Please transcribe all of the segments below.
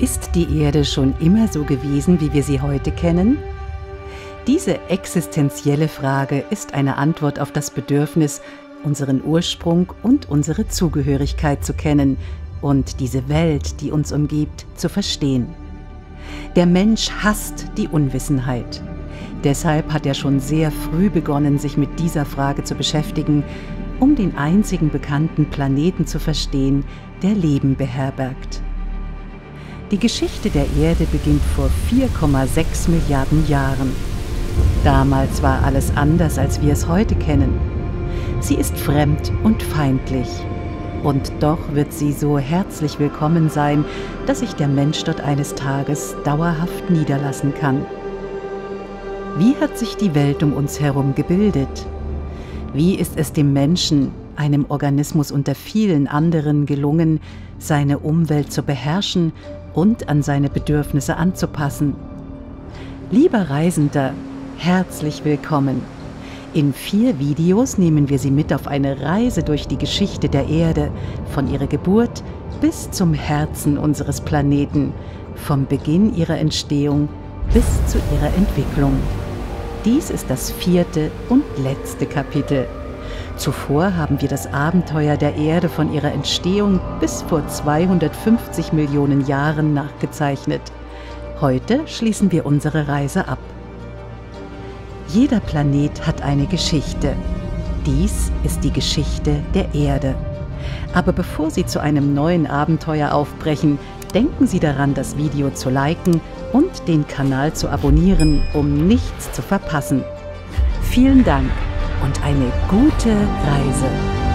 Ist die Erde schon immer so gewesen, wie wir sie heute kennen? Diese existenzielle Frage ist eine Antwort auf das Bedürfnis, unseren Ursprung und unsere Zugehörigkeit zu kennen und diese Welt, die uns umgibt, zu verstehen. Der Mensch hasst die Unwissenheit. Deshalb hat er schon sehr früh begonnen, sich mit dieser Frage zu beschäftigen, um den einzigen bekannten Planeten zu verstehen, der Leben beherbergt. Die Geschichte der Erde beginnt vor 4,6 Milliarden Jahren. Damals war alles anders, als wir es heute kennen. Sie ist fremd und feindlich. Und doch wird sie so herzlich willkommen sein, dass sich der Mensch dort eines Tages dauerhaft niederlassen kann. Wie hat sich die Welt um uns herum gebildet? Wie ist es dem Menschen, einem Organismus unter vielen anderen, gelungen, seine Umwelt zu beherrschen und an seine Bedürfnisse anzupassen? Lieber Reisender, herzlich willkommen! In 4 Videos nehmen wir Sie mit auf eine Reise durch die Geschichte der Erde, von ihrer Geburt bis zum Herzen unseres Planeten, vom Beginn ihrer Entstehung bis zu ihrer Entwicklung. Dies ist das 4. und letzte Kapitel. Zuvor haben wir das Abenteuer der Erde von ihrer Entstehung bis vor 250 Millionen Jahren nachgezeichnet. Heute schließen wir unsere Reise ab. Jeder Planet hat eine Geschichte. Dies ist die Geschichte der Erde. Aber bevor Sie zu einem neuen Abenteuer aufbrechen, denken Sie daran, das Video zu liken und den Kanal zu abonnieren, um nichts zu verpassen. Vielen Dank und eine gute Reise!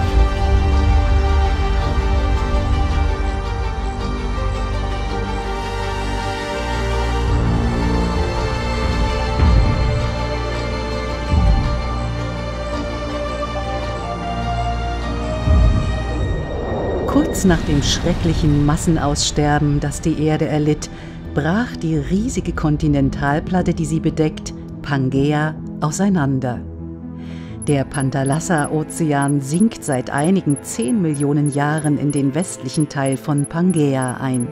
Kurz nach dem schrecklichen Massenaussterben, das die Erde erlitt, brach die riesige Kontinentalplatte, die sie bedeckt, Pangaea, auseinander. Der Panthalassa-Ozean sinkt seit einigen 10 Millionen Jahren in den westlichen Teil von Pangaea ein.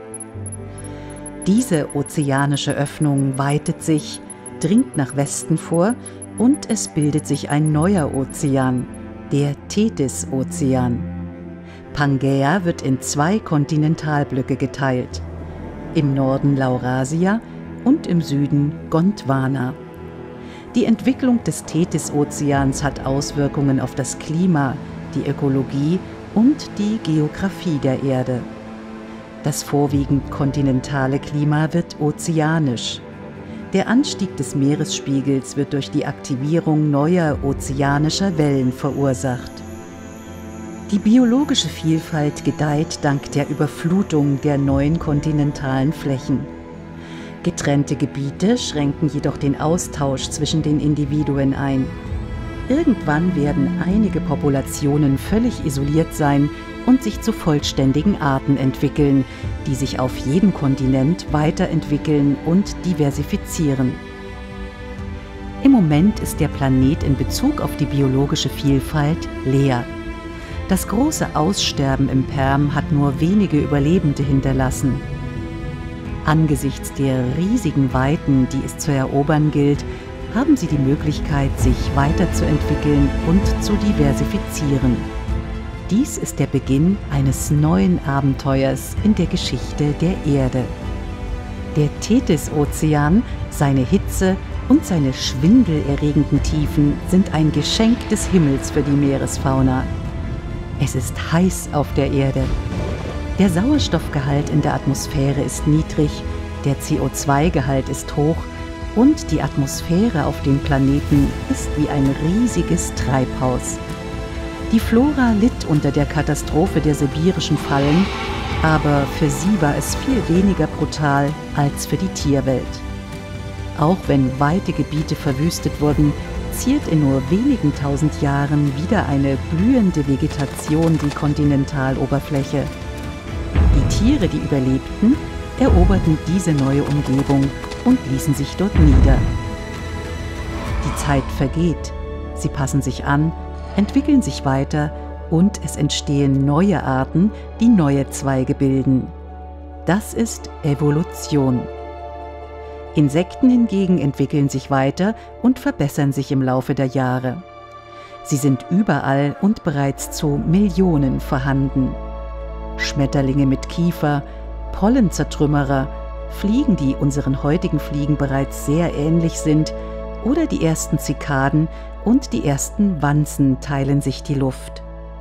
Diese ozeanische Öffnung weitet sich, dringt nach Westen vor und es bildet sich ein neuer Ozean, der Tethys-Ozean. Pangaea wird in 2 Kontinentalblöcke geteilt, im Norden Laurasia und im Süden Gondwana. Die Entwicklung des Tethys-Ozeans hat Auswirkungen auf das Klima, die Ökologie und die Geographie der Erde. Das vorwiegend kontinentale Klima wird ozeanisch. Der Anstieg des Meeresspiegels wird durch die Aktivierung neuer ozeanischer Wellen verursacht. Die biologische Vielfalt gedeiht dank der Überflutung der neuen kontinentalen Flächen. Getrennte Gebiete schränken jedoch den Austausch zwischen den Individuen ein. Irgendwann werden einige Populationen völlig isoliert sein und sich zu vollständigen Arten entwickeln, die sich auf jedem Kontinent weiterentwickeln und diversifizieren. Im Moment ist der Planet in Bezug auf die biologische Vielfalt leer. Das große Aussterben im Perm hat nur wenige Überlebende hinterlassen. Angesichts der riesigen Weiten, die es zu erobern gilt, haben sie die Möglichkeit, sich weiterzuentwickeln und zu diversifizieren. Dies ist der Beginn eines neuen Abenteuers in der Geschichte der Erde. Der Tethys-Ozean, seine Hitze und seine schwindelerregenden Tiefen sind ein Geschenk des Himmels für die Meeresfauna. Es ist heiß auf der Erde. Der Sauerstoffgehalt in der Atmosphäre ist niedrig, der CO2-Gehalt ist hoch und die Atmosphäre auf dem Planeten ist wie ein riesiges Treibhaus. Die Flora litt unter der Katastrophe der sibirischen Fallen, aber für sie war es viel weniger brutal als für die Tierwelt. Auch wenn weite Gebiete verwüstet wurden, ziert in nur wenigen 1000 Jahren wieder eine blühende Vegetation die Kontinentaloberfläche. Die Tiere, die überlebten, eroberten diese neue Umgebung und ließen sich dort nieder. Die Zeit vergeht, sie passen sich an, entwickeln sich weiter und es entstehen neue Arten, die neue Zweige bilden. Das ist Evolution. Insekten hingegen entwickeln sich weiter und verbessern sich im Laufe der Jahre. Sie sind überall und bereits zu Millionen vorhanden. Schmetterlinge mit Kiefer, Pollenzertrümmerer, Fliegen, die unseren heutigen Fliegen bereits sehr ähnlich sind, oder die ersten Zikaden und die ersten Wanzen teilen sich die Luft.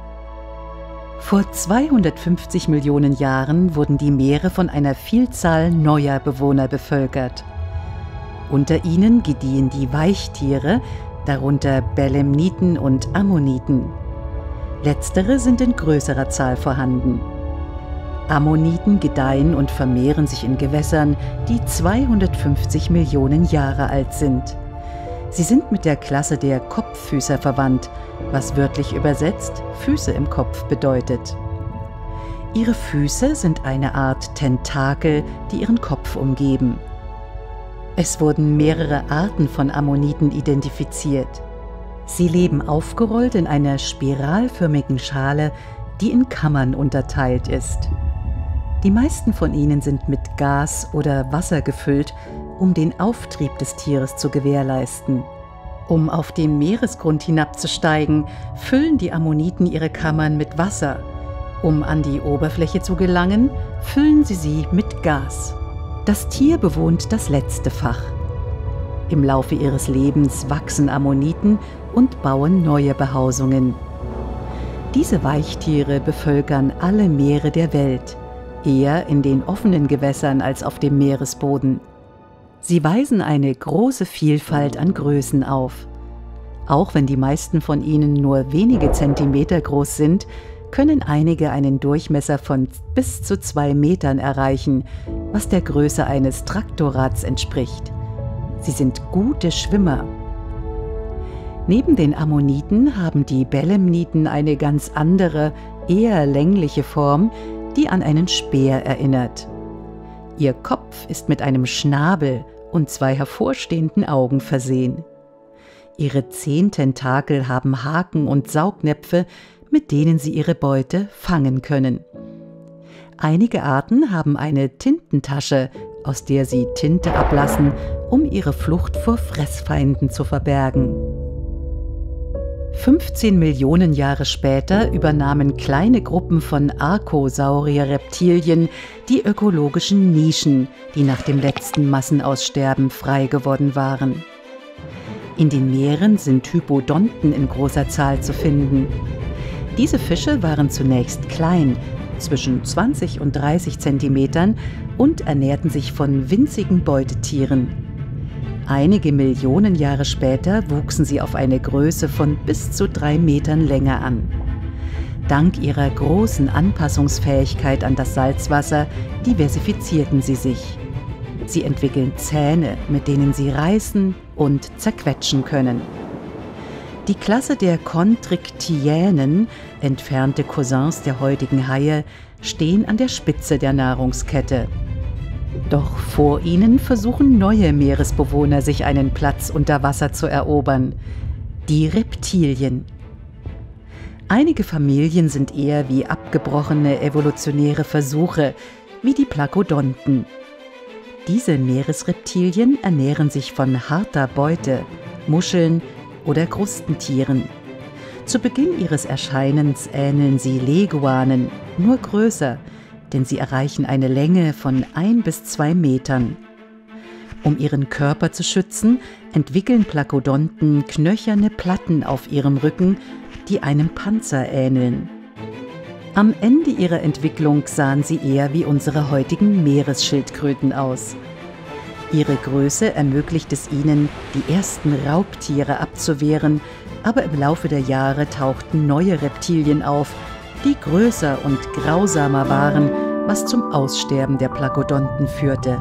Vor 250 Millionen Jahren wurden die Meere von einer Vielzahl neuer Bewohner bevölkert. Unter ihnen gediehen die Weichtiere, darunter Belemniten und Ammoniten. Letztere sind in größerer Zahl vorhanden. Ammoniten gedeihen und vermehren sich in Gewässern, die 250 Millionen Jahre alt sind. Sie sind mit der Klasse der Kopffüßer verwandt, was wörtlich übersetzt Füße im Kopf bedeutet. Ihre Füße sind eine Art Tentakel, die ihren Kopf umgeben. Es wurden mehrere Arten von Ammoniten identifiziert. Sie leben aufgerollt in einer spiralförmigen Schale, die in Kammern unterteilt ist. Die meisten von ihnen sind mit Gas oder Wasser gefüllt, um den Auftrieb des Tieres zu gewährleisten. Um auf den Meeresgrund hinabzusteigen, füllen die Ammoniten ihre Kammern mit Wasser. Um an die Oberfläche zu gelangen, füllen sie mit Gas. Das Tier bewohnt das letzte Fach. Im Laufe ihres Lebens wachsen Ammoniten und bauen neue Behausungen. Diese Weichtiere bevölkern alle Meere der Welt, eher in den offenen Gewässern als auf dem Meeresboden. Sie weisen eine große Vielfalt an Größen auf. Auch wenn die meisten von ihnen nur wenige Zentimeter groß sind, können einige einen Durchmesser von bis zu 2 Metern erreichen, was der Größe eines Traktorrads entspricht. Sie sind gute Schwimmer. Neben den Ammoniten haben die Belemniten eine ganz andere, eher längliche Form, die an einen Speer erinnert. Ihr Kopf ist mit einem Schnabel und 2 hervorstehenden Augen versehen. Ihre 10 Tentakel haben Haken und Saugnäpfe, mit denen sie ihre Beute fangen können. Einige Arten haben eine Tintentasche, aus der sie Tinte ablassen, um ihre Flucht vor Fressfeinden zu verbergen. 15 Millionen Jahre später übernahmen kleine Gruppen von Archosaurier-Reptilien die ökologischen Nischen, die nach dem letzten Massenaussterben frei geworden waren. In den Meeren sind Hypodonten in großer Zahl zu finden. Diese Fische waren zunächst klein, zwischen 20 und 30 Zentimetern, und ernährten sich von winzigen Beutetieren. Einige Millionen Jahre später wuchsen sie auf eine Größe von bis zu 3 Metern Länge an. Dank ihrer großen Anpassungsfähigkeit an das Salzwasser diversifizierten sie sich. Sie entwickeln Zähne, mit denen sie reißen und zerquetschen können. Die Klasse der Chondrichthyänen, entfernte Cousins der heutigen Haie, stehen an der Spitze der Nahrungskette. Doch vor ihnen versuchen neue Meeresbewohner, sich einen Platz unter Wasser zu erobern: die Reptilien. Einige Familien sind eher wie abgebrochene evolutionäre Versuche, wie die Plakodonten. Diese Meeresreptilien ernähren sich von harter Beute, Muscheln oder Krustentieren. Zu Beginn ihres Erscheinens ähneln sie Leguanen, nur größer, denn sie erreichen eine Länge von 1 bis 2 Metern. Um ihren Körper zu schützen, entwickeln Plakodonten knöcherne Platten auf ihrem Rücken, die einem Panzer ähneln. Am Ende ihrer Entwicklung sahen sie eher wie unsere heutigen Meeresschildkröten aus. Ihre Größe ermöglicht es ihnen, die ersten Raubtiere abzuwehren, aber im Laufe der Jahre tauchten neue Reptilien auf, die größer und grausamer waren, was zum Aussterben der Plakodonten führte.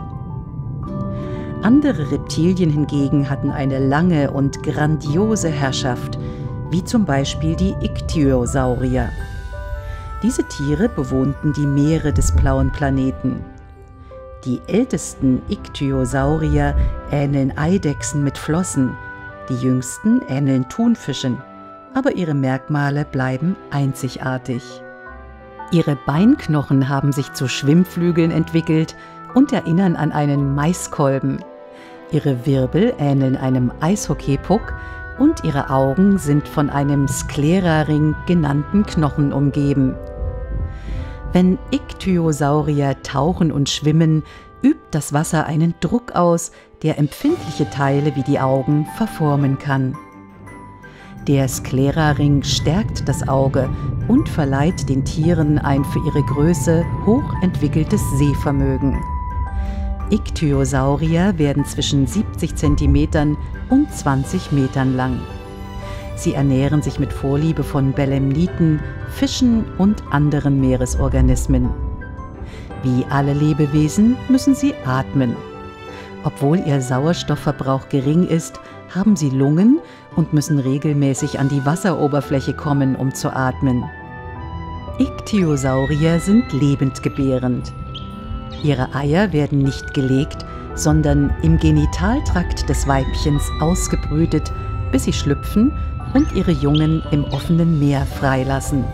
Andere Reptilien hingegen hatten eine lange und grandiose Herrschaft, wie zum Beispiel die Ichthyosaurier. Diese Tiere bewohnten die Meere des blauen Planeten. Die ältesten Ichthyosaurier ähneln Eidechsen mit Flossen, die jüngsten ähneln Thunfischen, aber ihre Merkmale bleiben einzigartig. Ihre Beinknochen haben sich zu Schwimmflügeln entwickelt und erinnern an einen Maiskolben. Ihre Wirbel ähneln einem Eishockeypuck und ihre Augen sind von einem Skleraring genannten Knochen umgeben. Wenn Ichthyosaurier tauchen und schwimmen, übt das Wasser einen Druck aus, der empfindliche Teile wie die Augen verformen kann. Der Skleraring stärkt das Auge und verleiht den Tieren ein für ihre Größe hochentwickeltes Sehvermögen. Ichthyosaurier werden zwischen 70 cm und 20 Metern lang. Sie ernähren sich mit Vorliebe von Belemniten, Fischen und anderen Meeresorganismen. Wie alle Lebewesen müssen sie atmen. Obwohl ihr Sauerstoffverbrauch gering ist, haben sie Lungen und müssen regelmäßig an die Wasseroberfläche kommen, um zu atmen. Ichthyosaurier sind lebendgebärend. Ihre Eier werden nicht gelegt, sondern im Genitaltrakt des Weibchens ausgebrütet, bis sie schlüpfen und ihre Jungen im offenen Meer freilassen.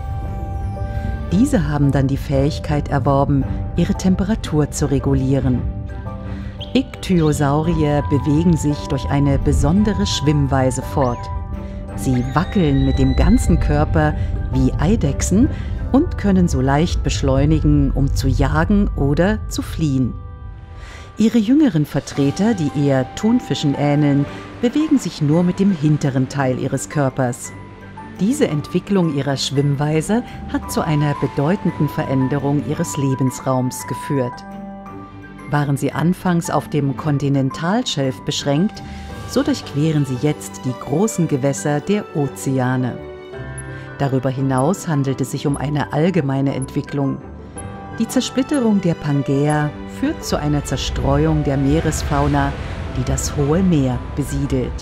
Diese haben dann die Fähigkeit erworben, ihre Temperatur zu regulieren. Ichthyosaurier bewegen sich durch eine besondere Schwimmweise fort. Sie wackeln mit dem ganzen Körper wie Eidechsen und können so leicht beschleunigen, um zu jagen oder zu fliehen. Ihre jüngeren Vertreter, die eher Thunfischen ähneln, bewegen sich nur mit dem hinteren Teil ihres Körpers. Diese Entwicklung ihrer Schwimmweise hat zu einer bedeutenden Veränderung ihres Lebensraums geführt. Waren sie anfangs auf dem Kontinentalschelf beschränkt, so durchqueren sie jetzt die großen Gewässer der Ozeane. Darüber hinaus handelt es sich um eine allgemeine Entwicklung. Die Zersplitterung der Pangäa führt zu einer Zerstreuung der Meeresfauna, die das hohe Meer besiedelt.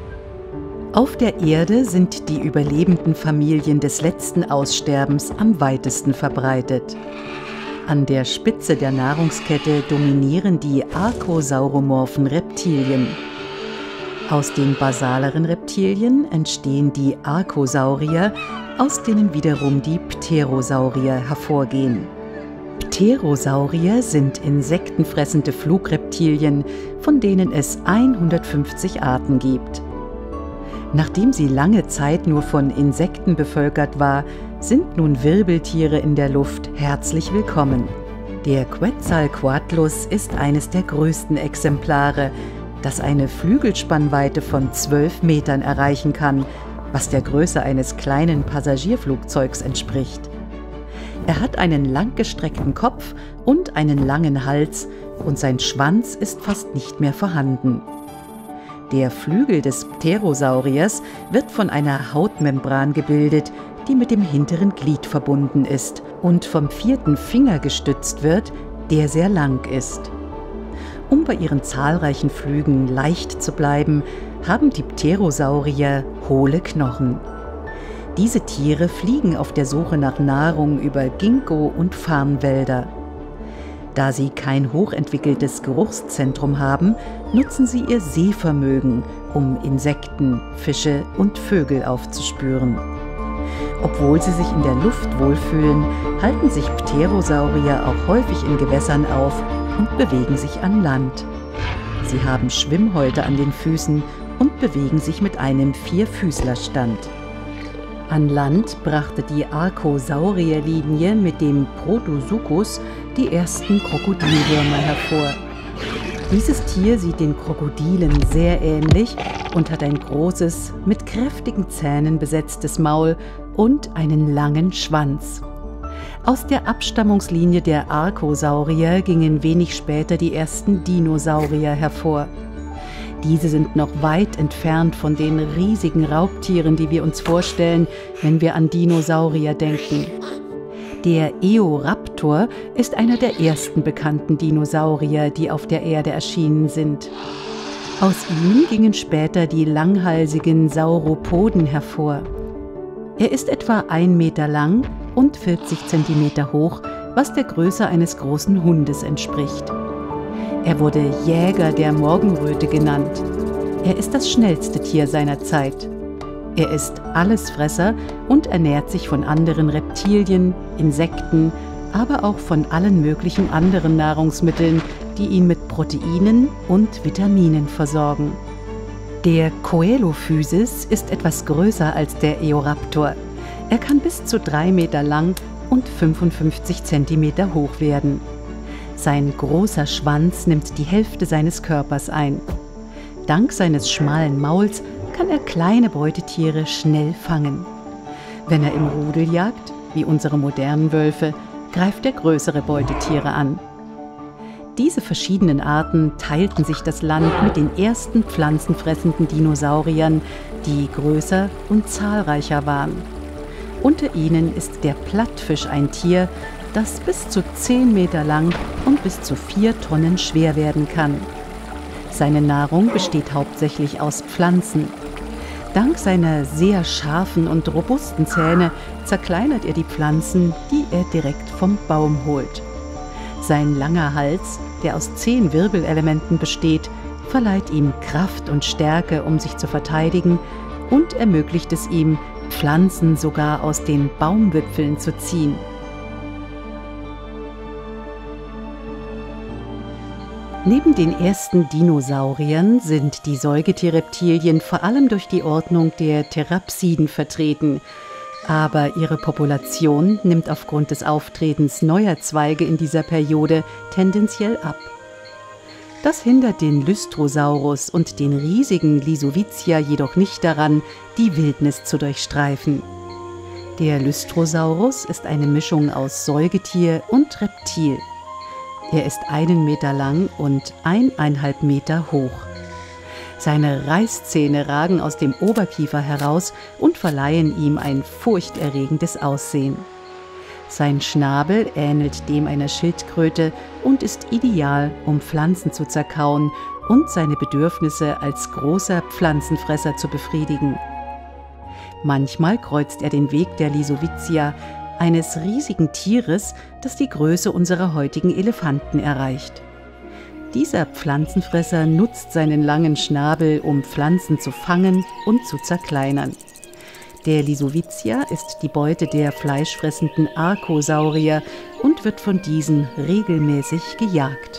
Auf der Erde sind die überlebenden Familien des letzten Aussterbens am weitesten verbreitet. An der Spitze der Nahrungskette dominieren die archosauromorphen Reptilien. Aus den basaleren Reptilien entstehen die Archosaurier, aus denen wiederum die Pterosaurier hervorgehen. Pterosaurier sind insektenfressende Flugreptilien, von denen es 150 Arten gibt. Nachdem sie lange Zeit nur von Insekten bevölkert war, sind nun Wirbeltiere in der Luft herzlich willkommen. Der Quetzalcoatlus ist eines der größten Exemplare, das eine Flügelspannweite von 12 Metern erreichen kann, was der Größe eines kleinen Passagierflugzeugs entspricht. Er hat einen langgestreckten Kopf und einen langen Hals und sein Schwanz ist fast nicht mehr vorhanden. Der Flügel des Pterosauriers wird von einer Hautmembran gebildet, die mit dem hinteren Glied verbunden ist und vom 4. Finger gestützt wird, der sehr lang ist. Um bei ihren zahlreichen Flügen leicht zu bleiben, haben die Pterosaurier hohle Knochen. Diese Tiere fliegen auf der Suche nach Nahrung über Ginkgo- und Farnwälder. Da sie kein hochentwickeltes Geruchszentrum haben, nutzen sie ihr Sehvermögen, um Insekten, Fische und Vögel aufzuspüren. Obwohl sie sich in der Luft wohlfühlen, halten sich Pterosaurier auch häufig in Gewässern auf und bewegen sich an Land. Sie haben Schwimmhäute an den Füßen und bewegen sich mit einem Vierfüßlerstand. An Land brachte die Archosaurierlinie mit dem Protosuchus die ersten Krokodilwürmer hervor. Dieses Tier sieht den Krokodilen sehr ähnlich und hat ein großes, mit kräftigen Zähnen besetztes Maul und einen langen Schwanz. Aus der Abstammungslinie der Archosaurier gingen wenig später die ersten Dinosaurier hervor. Diese sind noch weit entfernt von den riesigen Raubtieren, die wir uns vorstellen, wenn wir an Dinosaurier denken. Der Eoraptor ist einer der ersten bekannten Dinosaurier, die auf der Erde erschienen sind. Aus ihm gingen später die langhalsigen Sauropoden hervor. Er ist etwa 1 Meter lang und 40 Zentimeter hoch, was der Größe eines großen Hundes entspricht. Er wurde Jäger der Morgenröte genannt. Er ist das schnellste Tier seiner Zeit. Er ist Allesfresser und ernährt sich von anderen Reptilien, Insekten, aber auch von allen möglichen anderen Nahrungsmitteln, die ihn mit Proteinen und Vitaminen versorgen. Der Coelophysis ist etwas größer als der Eoraptor. Er kann bis zu 3 Meter lang und 55 Zentimeter hoch werden. Sein großer Schwanz nimmt die Hälfte seines Körpers ein. Dank seines schmalen Mauls kann er kleine Beutetiere schnell fangen. Wenn er im Rudel jagt, wie unsere modernen Wölfe, greift er größere Beutetiere an. Diese verschiedenen Arten teilten sich das Land mit den ersten pflanzenfressenden Dinosauriern, die größer und zahlreicher waren. Unter ihnen ist der Plattfisch ein Tier, das bis zu 10 Meter lang und bis zu 4 Tonnen schwer werden kann. Seine Nahrung besteht hauptsächlich aus Pflanzen. Dank seiner sehr scharfen und robusten Zähne zerkleinert er die Pflanzen, die er direkt vom Baum holt. Sein langer Hals, der aus 10 Wirbelelementen besteht, verleiht ihm Kraft und Stärke, um sich zu verteidigen, und ermöglicht es ihm, Pflanzen sogar aus den Baumwipfeln zu ziehen. Neben den ersten Dinosauriern sind die Säugetierreptilien vor allem durch die Ordnung der Therapsiden vertreten. Aber ihre Population nimmt aufgrund des Auftretens neuer Zweige in dieser Periode tendenziell ab. Das hindert den Lystrosaurus und den riesigen Lysovizia jedoch nicht daran, die Wildnis zu durchstreifen. Der Lystrosaurus ist eine Mischung aus Säugetier und Reptil. Er ist 1 Meter lang und 1,5 Meter hoch. Seine Reißzähne ragen aus dem Oberkiefer heraus und verleihen ihm ein furchterregendes Aussehen. Sein Schnabel ähnelt dem einer Schildkröte und ist ideal, um Pflanzen zu zerkauen und seine Bedürfnisse als großer Pflanzenfresser zu befriedigen. Manchmal kreuzt er den Weg der Lysovizia, eines riesigen Tieres, das die Größe unserer heutigen Elefanten erreicht. Dieser Pflanzenfresser nutzt seinen langen Schnabel, um Pflanzen zu fangen und zu zerkleinern. Der Lysovizia ist die Beute der fleischfressenden Archosaurier und wird von diesen regelmäßig gejagt.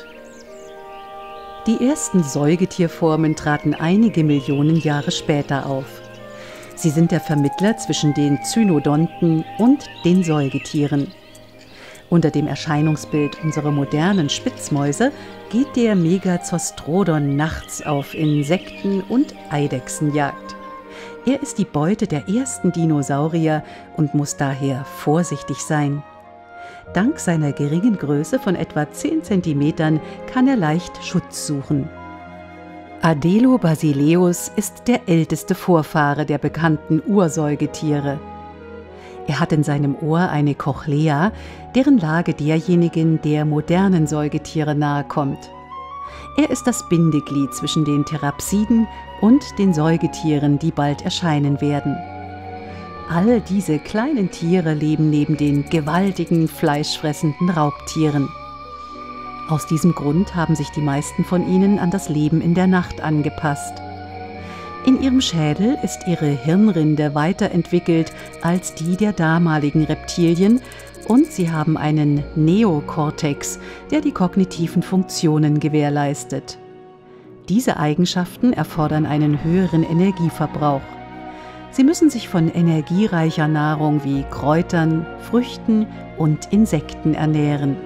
Die ersten Säugetierformen traten einige Millionen Jahre später auf. Sie sind der Vermittler zwischen den Cynodonten und den Säugetieren. Unter dem Erscheinungsbild unserer modernen Spitzmäuse geht der Megazostrodon nachts auf Insekten- und Eidechsenjagd. Er ist die Beute der ersten Dinosaurier und muss daher vorsichtig sein. Dank seiner geringen Größe von etwa 10 cm kann er leicht Schutz suchen. Adelobasileus ist der älteste Vorfahre der bekannten Ursäugetiere. Er hat in seinem Ohr eine Cochlea, deren Lage derjenigen der modernen Säugetiere nahe kommt. Er ist das Bindeglied zwischen den Therapsiden und den Säugetieren, die bald erscheinen werden. All diese kleinen Tiere leben neben den gewaltigen, fleischfressenden Raubtieren. Aus diesem Grund haben sich die meisten von ihnen an das Leben in der Nacht angepasst. In ihrem Schädel ist ihre Hirnrinde weiterentwickelt als die der damaligen Reptilien und sie haben einen Neokortex, der die kognitiven Funktionen gewährleistet. Diese Eigenschaften erfordern einen höheren Energieverbrauch. Sie müssen sich von energiereicher Nahrung wie Kräutern, Früchten und Insekten ernähren.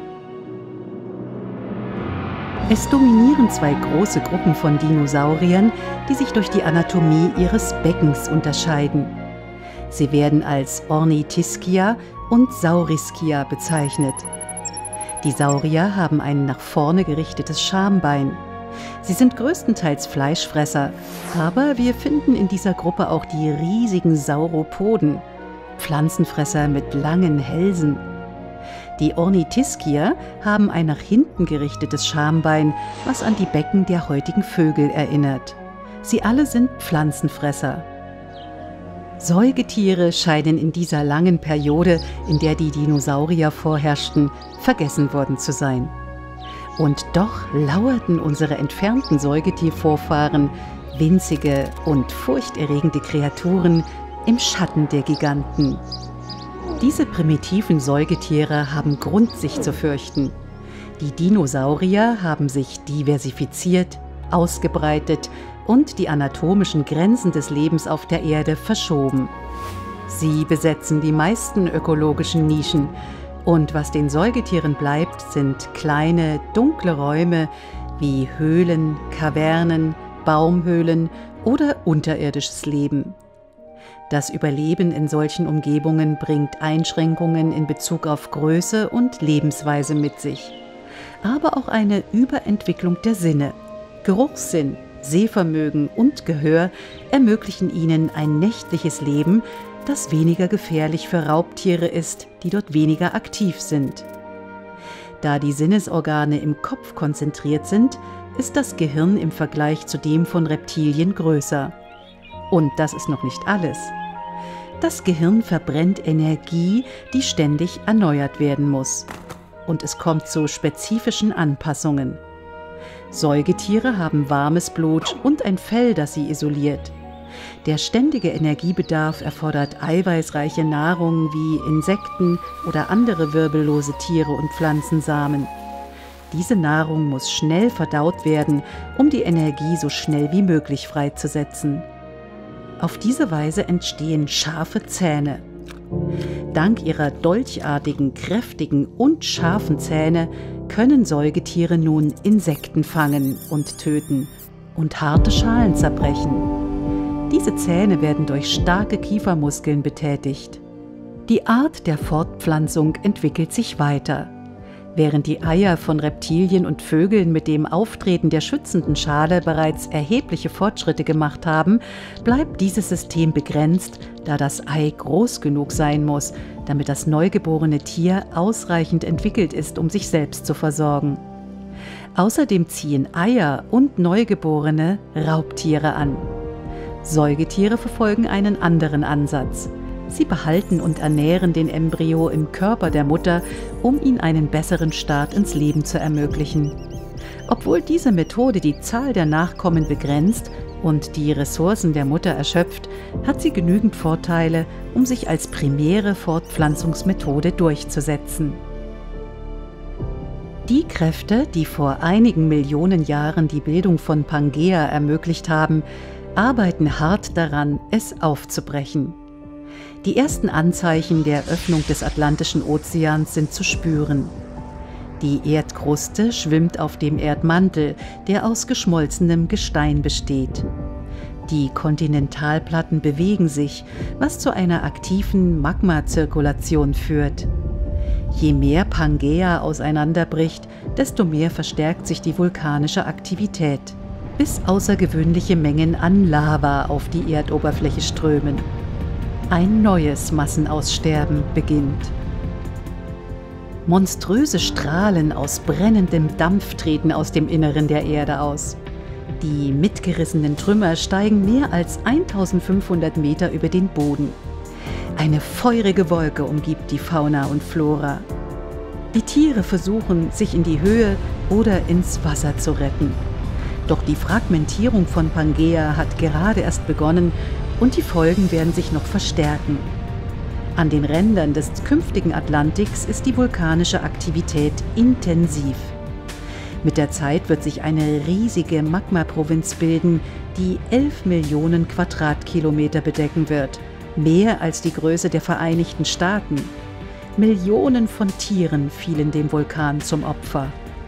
Es dominieren 2 große Gruppen von Dinosauriern, die sich durch die Anatomie ihres Beckens unterscheiden. Sie werden als Ornithischia und Saurischia bezeichnet. Die Saurier haben ein nach vorne gerichtetes Schambein. Sie sind größtenteils Fleischfresser, aber wir finden in dieser Gruppe auch die riesigen Sauropoden, Pflanzenfresser mit langen Hälsen. Die Ornithischia haben ein nach hinten gerichtetes Schambein, was an die Becken der heutigen Vögel erinnert. Sie alle sind Pflanzenfresser. Säugetiere scheinen in dieser langen Periode, in der die Dinosaurier vorherrschten, vergessen worden zu sein. Und doch lauerten unsere entfernten Säugetiervorfahren, winzige und furchterregende Kreaturen, im Schatten der Giganten. Diese primitiven Säugetiere haben Grund, sich zu fürchten. Die Dinosaurier haben sich diversifiziert, ausgebreitet und die anatomischen Grenzen des Lebens auf der Erde verschoben. Sie besetzen die meisten ökologischen Nischen. Und was den Säugetieren bleibt, sind kleine, dunkle Räume wie Höhlen, Kavernen, Baumhöhlen oder unterirdisches Leben. Das Überleben in solchen Umgebungen bringt Einschränkungen in Bezug auf Größe und Lebensweise mit sich. Aber auch eine Überentwicklung der Sinne. Geruchssinn, Sehvermögen und Gehör ermöglichen ihnen ein nächtliches Leben, das weniger gefährlich für Raubtiere ist, die dort weniger aktiv sind. Da die Sinnesorgane im Kopf konzentriert sind, ist das Gehirn im Vergleich zu dem von Reptilien größer. Und das ist noch nicht alles. Das Gehirn verbrennt Energie, die ständig erneuert werden muss. Und es kommt zu spezifischen Anpassungen. Säugetiere haben warmes Blut und ein Fell, das sie isoliert. Der ständige Energiebedarf erfordert eiweißreiche Nahrung wie Insekten oder andere wirbellose Tiere und Pflanzensamen. Diese Nahrung muss schnell verdaut werden, um die Energie so schnell wie möglich freizusetzen. Auf diese Weise entstehen scharfe Zähne. Dank ihrer dolchartigen, kräftigen und scharfen Zähne können Säugetiere nun Insekten fangen und töten und harte Schalen zerbrechen. Diese Zähne werden durch starke Kiefermuskeln betätigt. Die Art der Fortpflanzung entwickelt sich weiter. Während die Eier von Reptilien und Vögeln mit dem Auftreten der schützenden Schale bereits erhebliche Fortschritte gemacht haben, bleibt dieses System begrenzt, da das Ei groß genug sein muss, damit das neugeborene Tier ausreichend entwickelt ist, um sich selbst zu versorgen. Außerdem ziehen Eier und Neugeborene Raubtiere an. Säugetiere verfolgen einen anderen Ansatz. Sie behalten und ernähren den Embryo im Körper der Mutter, um ihm einen besseren Start ins Leben zu ermöglichen. Obwohl diese Methode die Zahl der Nachkommen begrenzt und die Ressourcen der Mutter erschöpft, hat sie genügend Vorteile, um sich als primäre Fortpflanzungsmethode durchzusetzen. Die Kräfte, die vor einigen Millionen Jahren die Bildung von Pangea ermöglicht haben, arbeiten hart daran, es aufzubrechen. Die ersten Anzeichen der Öffnung des Atlantischen Ozeans sind zu spüren. Die Erdkruste schwimmt auf dem Erdmantel, der aus geschmolzenem Gestein besteht. Die Kontinentalplatten bewegen sich, was zu einer aktiven Magmazirkulation führt. Je mehr Pangea auseinanderbricht, desto mehr verstärkt sich die vulkanische Aktivität, bis außergewöhnliche Mengen an Lava auf die Erdoberfläche strömen. Ein neues Massenaussterben beginnt. Monströse Strahlen aus brennendem Dampf treten aus dem Inneren der Erde aus. Die mitgerissenen Trümmer steigen mehr als 1500 Meter über den Boden. Eine feurige Wolke umgibt die Fauna und Flora. Die Tiere versuchen, sich in die Höhe oder ins Wasser zu retten. Doch die Fragmentierung von Pangea hat gerade erst begonnen und die Folgen werden sich noch verstärken. An den Rändern des künftigen Atlantiks ist die vulkanische Aktivität intensiv. Mit der Zeit wird sich eine riesige Magmaprovinz bilden, die 11 Millionen Quadratkilometer bedecken wird, mehr als die Größe der Vereinigten Staaten. Millionen von Tieren fielen dem Vulkan zum Opfer.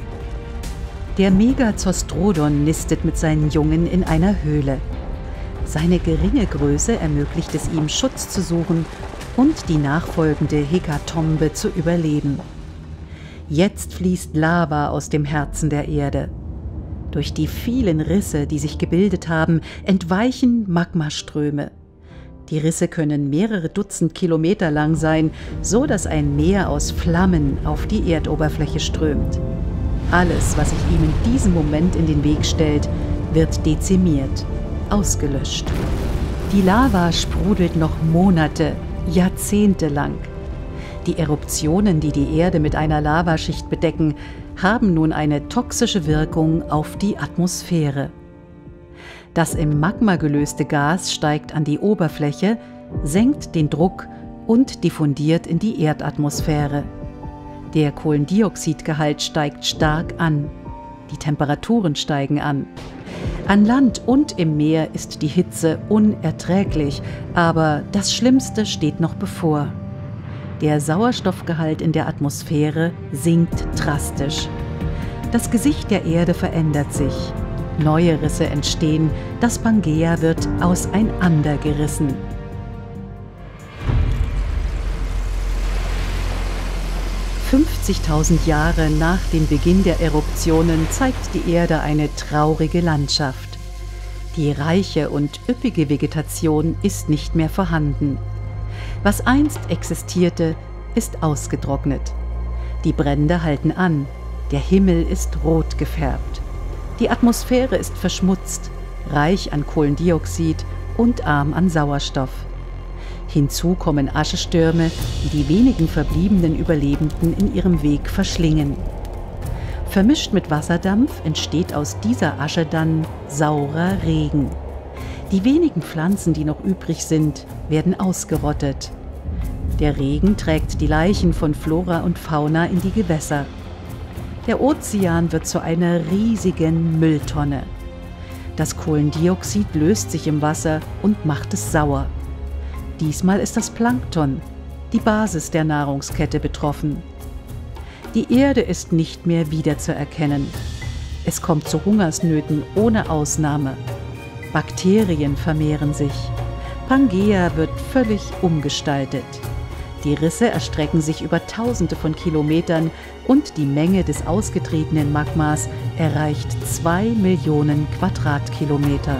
Der Megazostrodon nistet mit seinen Jungen in einer Höhle. Seine geringe Größe ermöglicht es ihm, Schutz zu suchen und die nachfolgende Hekatombe zu überleben. Jetzt fließt Lava aus dem Herzen der Erde. Durch die vielen Risse, die sich gebildet haben, entweichen Magmaströme. Die Risse können mehrere Dutzend Kilometer lang sein, so dass ein Meer aus Flammen auf die Erdoberfläche strömt. Alles, was sich ihm in diesem Moment in den Weg stellt, wird dezimiert, ausgelöscht. Die Lava sprudelt noch Monate, Jahrzehnte lang. Die Eruptionen, die die Erde mit einer Lavaschicht bedecken, haben nun eine toxische Wirkung auf die Atmosphäre. Das im Magma gelöste Gas steigt an die Oberfläche senkt den Druck und diffundiert in die Erdatmosphäre. Der Kohlendioxidgehalt steigt stark an. Die Temperaturen steigen an. An Land und im Meer ist die Hitze unerträglich, aber das Schlimmste steht noch bevor. Der Sauerstoffgehalt in der Atmosphäre sinkt drastisch. Das Gesicht der Erde verändert sich. Neue Risse entstehen, das Pangaea wird auseinandergerissen. 50.000 Jahre nach dem Beginn der Eruptionen zeigt die Erde eine traurige Landschaft. Die reiche und üppige Vegetation ist nicht mehr vorhanden. Was einst existierte, ist ausgetrocknet. Die Brände halten an, der Himmel ist rot gefärbt. Die Atmosphäre ist verschmutzt, reich an Kohlendioxid und arm an Sauerstoff. Hinzu kommen Aschestürme, die die wenigen verbliebenen Überlebenden in ihrem Weg verschlingen. Vermischt mit Wasserdampf entsteht aus dieser Asche dann saurer Regen. Die wenigen Pflanzen, die noch übrig sind, werden ausgerottet. Der Regen trägt die Leichen von Flora und Fauna in die Gewässer. Der Ozean wird zu einer riesigen Mülltonne. Das Kohlendioxid löst sich im Wasser und macht es sauer. Diesmal ist das Plankton, die Basis der Nahrungskette, betroffen. Die Erde ist nicht mehr wiederzuerkennen. Es kommt zu Hungersnöten ohne Ausnahme. Bakterien vermehren sich. Pangaea wird völlig umgestaltet. Die Risse erstrecken sich über Tausende von Kilometern und die Menge des ausgetretenen Magmas erreicht 2 Millionen Quadratkilometer.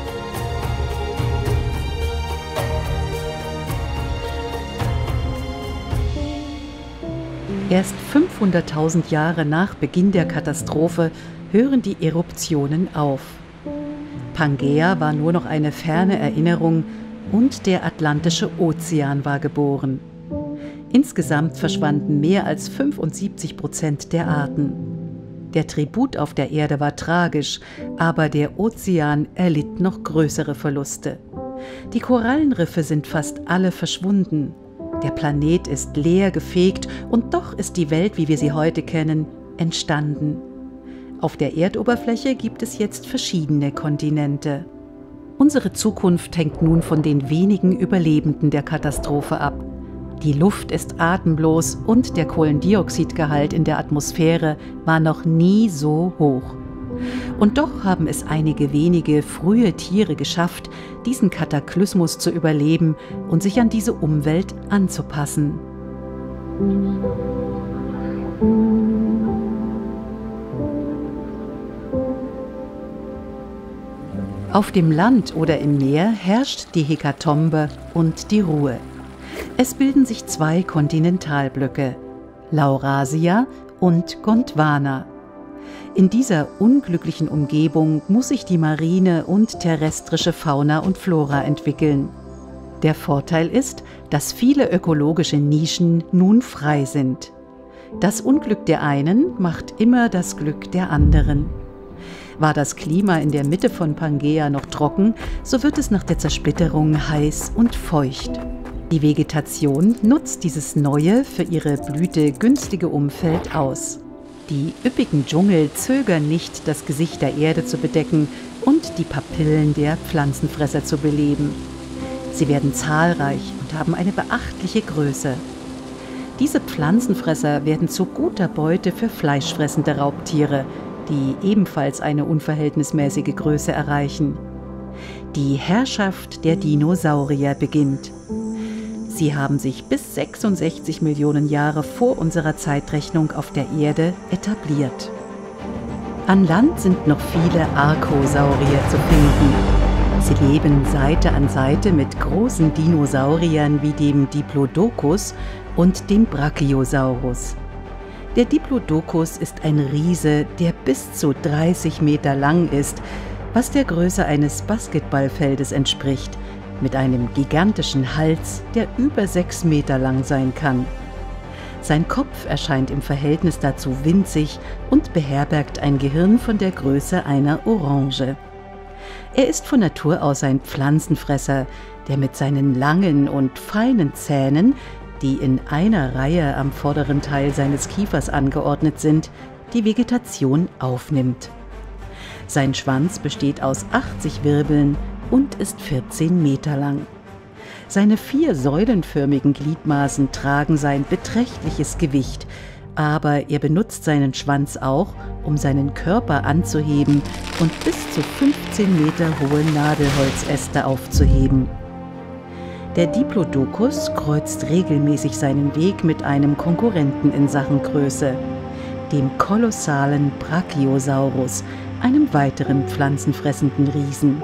Erst 500.000 Jahre nach Beginn der Katastrophe hören die Eruptionen auf. Pangaea war nur noch eine ferne Erinnerung und der Atlantische Ozean war geboren. Insgesamt verschwanden mehr als 75% der Arten. Der Tribut auf der Erde war tragisch, aber der Ozean erlitt noch größere Verluste. Die Korallenriffe sind fast alle verschwunden. Der Planet ist leer gefegt und doch ist die Welt, wie wir sie heute kennen, entstanden. Auf der Erdoberfläche gibt es jetzt verschiedene Kontinente. Unsere Zukunft hängt nun von den wenigen Überlebenden der Katastrophe ab. Die Luft ist atemlos und der Kohlendioxidgehalt in der Atmosphäre war noch nie so hoch. Und doch haben es einige wenige frühe Tiere geschafft, diesen Kataklysmus zu überleben und sich an diese Umwelt anzupassen. Auf dem Land oder im Meer herrscht die Hekatombe und die Ruhe. Es bilden sich zwei Kontinentalblöcke, Laurasia und Gondwana. In dieser unglücklichen Umgebung muss sich die marine und terrestrische Fauna und Flora entwickeln. Der Vorteil ist, dass viele ökologische Nischen nun frei sind. Das Unglück der einen macht immer das Glück der anderen. War das Klima in der Mitte von Pangaea noch trocken, so wird es nach der Zersplitterung heiß und feucht. Die Vegetation nutzt dieses neue, für ihre Blüte günstige Umfeld aus. Die üppigen Dschungel zögern nicht, das Gesicht der Erde zu bedecken und die Papillen der Pflanzenfresser zu beleben. Sie werden zahlreich und haben eine beachtliche Größe. Diese Pflanzenfresser werden zu guter Beute für fleischfressende Raubtiere, die ebenfalls eine unverhältnismäßige Größe erreichen. Die Herrschaft der Dinosaurier beginnt. Sie haben sich bis 66 Millionen Jahre vor unserer Zeitrechnung auf der Erde etabliert. An Land sind noch viele Archosaurier zu finden. Sie leben Seite an Seite mit großen Dinosauriern wie dem Diplodocus und dem Brachiosaurus. Der Diplodocus ist ein Riese, der bis zu 30 Meter lang ist, was der Größe eines Basketballfeldes entspricht, mit einem gigantischen Hals, der über 6 Meter lang sein kann. Sein Kopf erscheint im Verhältnis dazu winzig und beherbergt ein Gehirn von der Größe einer Orange. Er ist von Natur aus ein Pflanzenfresser, der mit seinen langen und feinen Zähnen, die in einer Reihe am vorderen Teil seines Kiefers angeordnet sind, die Vegetation aufnimmt. Sein Schwanz besteht aus 80 Wirbeln und ist 14 Meter lang. Seine 4 säulenförmigen Gliedmaßen tragen sein beträchtliches Gewicht, aber er benutzt seinen Schwanz auch, um seinen Körper anzuheben und bis zu 15 Meter hohe Nadelholzäste aufzuheben. Der Diplodocus kreuzt regelmäßig seinen Weg mit einem Konkurrenten in Sachen Größe, dem kolossalen Brachiosaurus, einem weiteren pflanzenfressenden Riesen.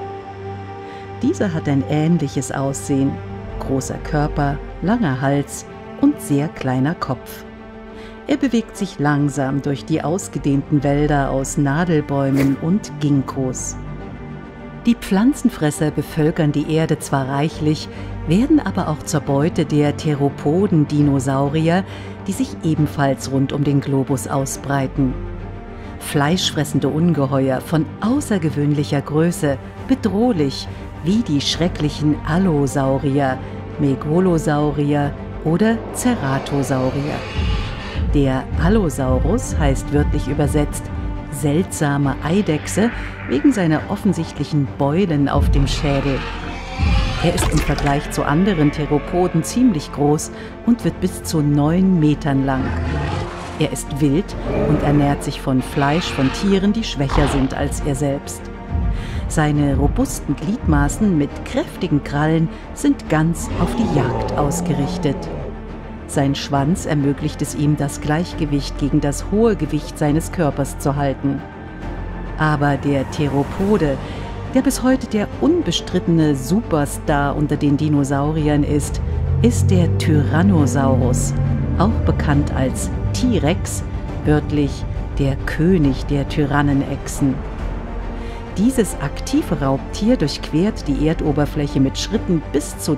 Dieser hat ein ähnliches Aussehen: großer Körper, langer Hals und sehr kleiner Kopf. Er bewegt sich langsam durch die ausgedehnten Wälder aus Nadelbäumen und Ginkgos. Die Pflanzenfresser bevölkern die Erde zwar reichlich, werden aber auch zur Beute der Theropoden-Dinosaurier, die sich ebenfalls rund um den Globus ausbreiten. Fleischfressende Ungeheuer von außergewöhnlicher Größe, bedrohlich, wie die schrecklichen Allosaurier, Megalosaurier oder Ceratosaurier. Der Allosaurus heißt wörtlich übersetzt seltsame Eidechse wegen seiner offensichtlichen Beulen auf dem Schädel. Er ist im Vergleich zu anderen Theropoden ziemlich groß und wird bis zu 9 Metern lang. Er ist wild und ernährt sich von Fleisch von Tieren, die schwächer sind als er selbst. Seine robusten Gliedmaßen mit kräftigen Krallen sind ganz auf die Jagd ausgerichtet. Sein Schwanz ermöglicht es ihm, das Gleichgewicht gegen das hohe Gewicht seines Körpers zu halten. Aber der Theropode, der bis heute der unbestrittene Superstar unter den Dinosauriern ist der Tyrannosaurus, auch bekannt als T-Rex, wörtlich der König der Tyrannenechsen. Dieses aktive Raubtier durchquert die Erdoberfläche mit Schritten bis zu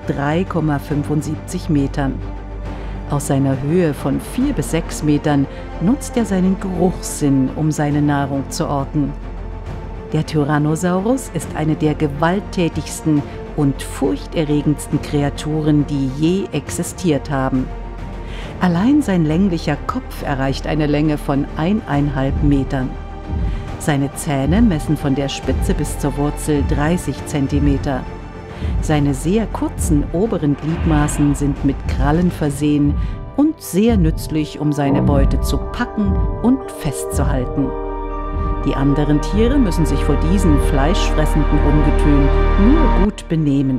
3,75 Metern. Aus seiner Höhe von 4 bis 6 Metern nutzt er seinen Geruchssinn, um seine Nahrung zu orten. Der Tyrannosaurus ist eine der gewalttätigsten und furchterregendsten Kreaturen, die je existiert haben. Allein sein länglicher Kopf erreicht eine Länge von 1,5 Metern. Seine Zähne messen von der Spitze bis zur Wurzel 30 Zentimeter. Seine sehr kurzen oberen Gliedmaßen sind mit Krallen versehen und sehr nützlich, um seine Beute zu packen und festzuhalten. Die anderen Tiere müssen sich vor diesen fleischfressenden Ungetüm nur gut benehmen.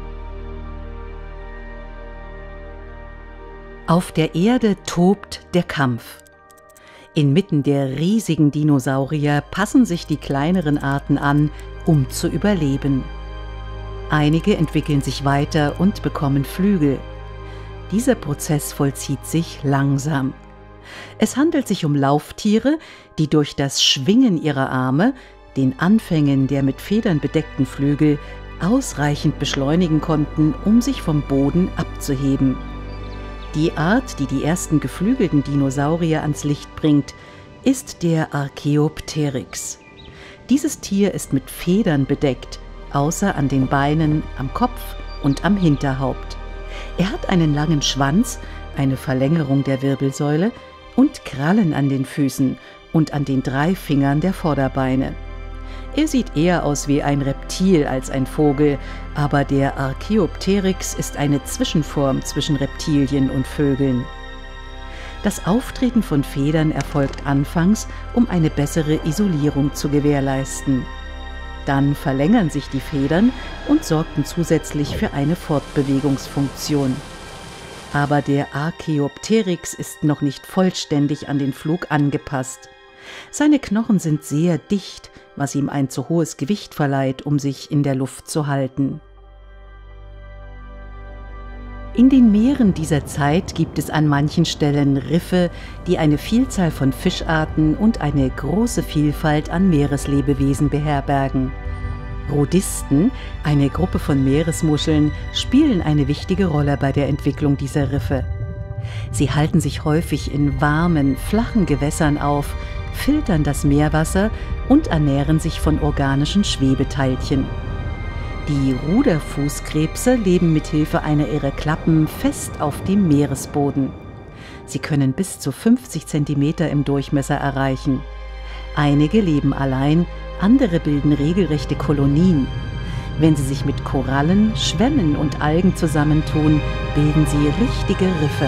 Auf der Erde tobt der Kampf. Inmitten der riesigen Dinosaurier passen sich die kleineren Arten an, um zu überleben. Einige entwickeln sich weiter und bekommen Flügel. Dieser Prozess vollzieht sich langsam. Es handelt sich um Lauftiere, die durch das Schwingen ihrer Arme, den Anfängen der mit Federn bedeckten Flügel, ausreichend beschleunigen konnten, um sich vom Boden abzuheben. Die Art, die die ersten geflügelten Dinosaurier ans Licht bringt, ist der Archaeopteryx. Dieses Tier ist mit Federn bedeckt, außer an den Beinen, am Kopf und am Hinterhaupt. Er hat einen langen Schwanz, eine Verlängerung der Wirbelsäule und Krallen an den Füßen und an den 3 Fingern der Vorderbeine. Er sieht eher aus wie ein Reptil als ein Vogel, aber der Archaeopteryx ist eine Zwischenform zwischen Reptilien und Vögeln. Das Auftreten von Federn erfolgt anfangs, um eine bessere Isolierung zu gewährleisten. Dann verlängern sich die Federn und sorgten zusätzlich für eine Fortbewegungsfunktion. Aber der Archaeopteryx ist noch nicht vollständig an den Flug angepasst. Seine Knochen sind sehr dicht, was ihm ein zu hohes Gewicht verleiht, um sich in der Luft zu halten. In den Meeren dieser Zeit gibt es an manchen Stellen Riffe, die eine Vielzahl von Fischarten und eine große Vielfalt an Meereslebewesen beherbergen. Rhodisten, eine Gruppe von Meeresmuscheln, spielen eine wichtige Rolle bei der Entwicklung dieser Riffe. Sie halten sich häufig in warmen, flachen Gewässern auf, filtern das Meerwasser und ernähren sich von organischen Schwebeteilchen. Die Ruderfußkrebse leben mit Hilfe einer ihrer Klappen fest auf dem Meeresboden. Sie können bis zu 50 cm im Durchmesser erreichen. Einige leben allein, andere bilden regelrechte Kolonien. Wenn sie sich mit Korallen, Schwämmen und Algen zusammentun, bilden sie richtige Riffe.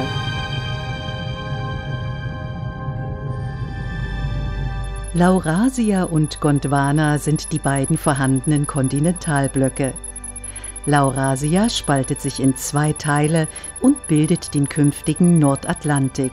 Laurasia und Gondwana sind die beiden vorhandenen Kontinentalblöcke. Laurasia spaltet sich in 2 Teile und bildet den künftigen Nordatlantik.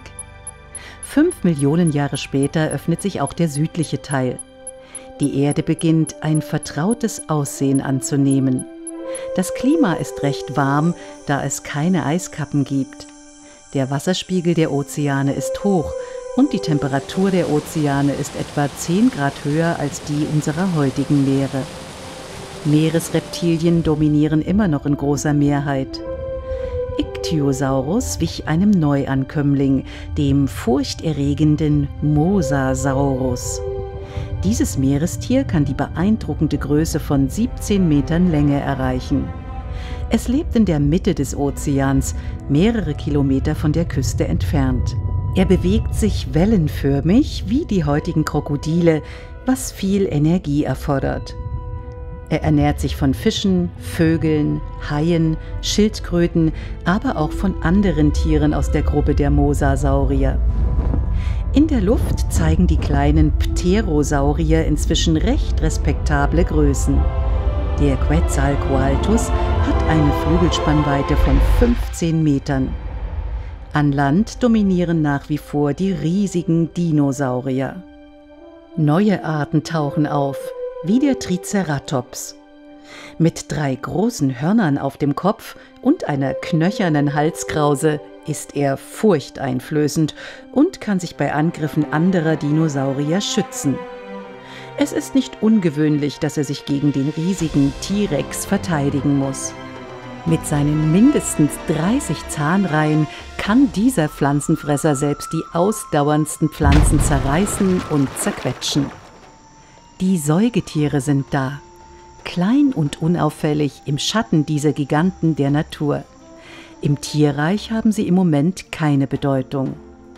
5 Millionen Jahre später öffnet sich auch der südliche Teil. Die Erde beginnt, ein vertrautes Aussehen anzunehmen. Das Klima ist recht warm, da es keine Eiskappen gibt. Der Wasserspiegel der Ozeane ist hoch und die Temperatur der Ozeane ist etwa 10 Grad höher als die unserer heutigen Meere. Meeresreptilien dominieren immer noch in großer Mehrheit. Ichthyosaurus wich einem Neuankömmling, dem furchterregenden Mosasaurus. Dieses Meerestier kann die beeindruckende Größe von 17 Metern Länge erreichen. Es lebt in der Mitte des Ozeans, mehrere Kilometer von der Küste entfernt. Er bewegt sich wellenförmig wie die heutigen Krokodile, was viel Energie erfordert. Er ernährt sich von Fischen, Vögeln, Haien, Schildkröten, aber auch von anderen Tieren aus der Gruppe der Mosasaurier. In der Luft zeigen die kleinen Pterosaurier inzwischen recht respektable Größen. Der Quetzalcoatlus hat eine Flügelspannweite von 15 Metern. An Land dominieren nach wie vor die riesigen Dinosaurier. Neue Arten tauchen auf, wie der Triceratops. Mit 3 großen Hörnern auf dem Kopf und einer knöchernen Halskrause ist er furchteinflößend und kann sich bei Angriffen anderer Dinosaurier schützen. Es ist nicht ungewöhnlich, dass er sich gegen den riesigen T-Rex verteidigen muss. Mit seinen mindestens 30 Zahnreihen kann dieser Pflanzenfresser selbst die ausdauerndsten Pflanzen zerreißen und zerquetschen. Die Säugetiere sind da, klein und unauffällig im Schatten dieser Giganten der Natur. Im Tierreich haben sie im Moment keine Bedeutung.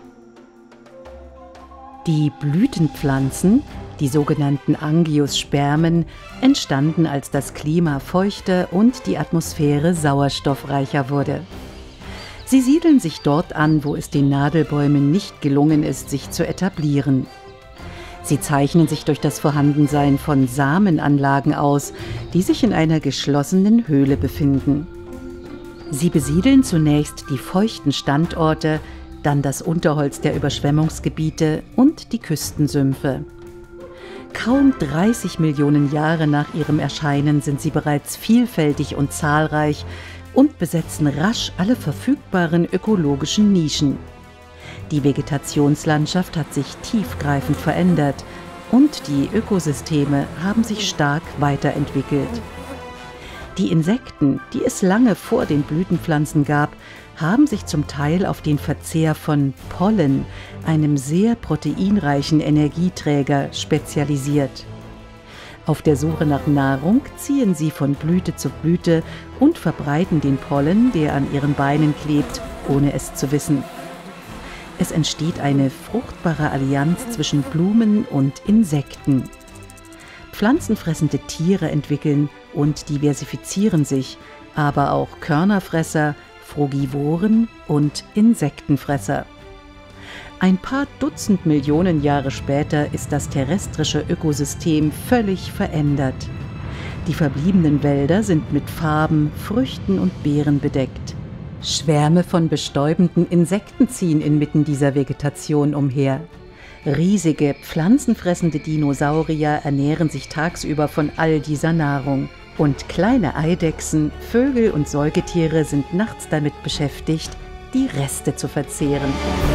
Die Blütenpflanzen, die sogenannten Angiospermen, entstanden, als das Klima feuchter und die Atmosphäre sauerstoffreicher wurde. Sie siedeln sich dort an, wo es den Nadelbäumen nicht gelungen ist, sich zu etablieren. Sie zeichnen sich durch das Vorhandensein von Samenanlagen aus, die sich in einer geschlossenen Höhle befinden. Sie besiedeln zunächst die feuchten Standorte, dann das Unterholz der Überschwemmungsgebiete und die Küstensümpfe. Kaum 30 Millionen Jahre nach ihrem Erscheinen sind sie bereits vielfältig und zahlreich und besetzen rasch alle verfügbaren ökologischen Nischen. Die Vegetationslandschaft hat sich tiefgreifend verändert und die Ökosysteme haben sich stark weiterentwickelt. Die Insekten, die es lange vor den Blütenpflanzen gab, haben sich zum Teil auf den Verzehr von Pollen, einem sehr proteinreichen Energieträger, spezialisiert. Auf der Suche nach Nahrung ziehen sie von Blüte zu Blüte und verbreiten den Pollen, der an ihren Beinen klebt, ohne es zu wissen. Es entsteht eine fruchtbare Allianz zwischen Blumen und Insekten. Pflanzenfressende Tiere entwickeln und diversifizieren sich, aber auch Körnerfresser, Frugivoren und Insektenfresser. Ein paar Dutzend Millionen Jahre später ist das terrestrische Ökosystem völlig verändert. Die verbliebenen Wälder sind mit Farben, Früchten und Beeren bedeckt. Schwärme von bestäubenden Insekten ziehen inmitten dieser Vegetation umher. Riesige, pflanzenfressende Dinosaurier ernähren sich tagsüber von all dieser Nahrung. Und kleine Eidechsen, Vögel und Säugetiere sind nachts damit beschäftigt, die Reste zu verzehren.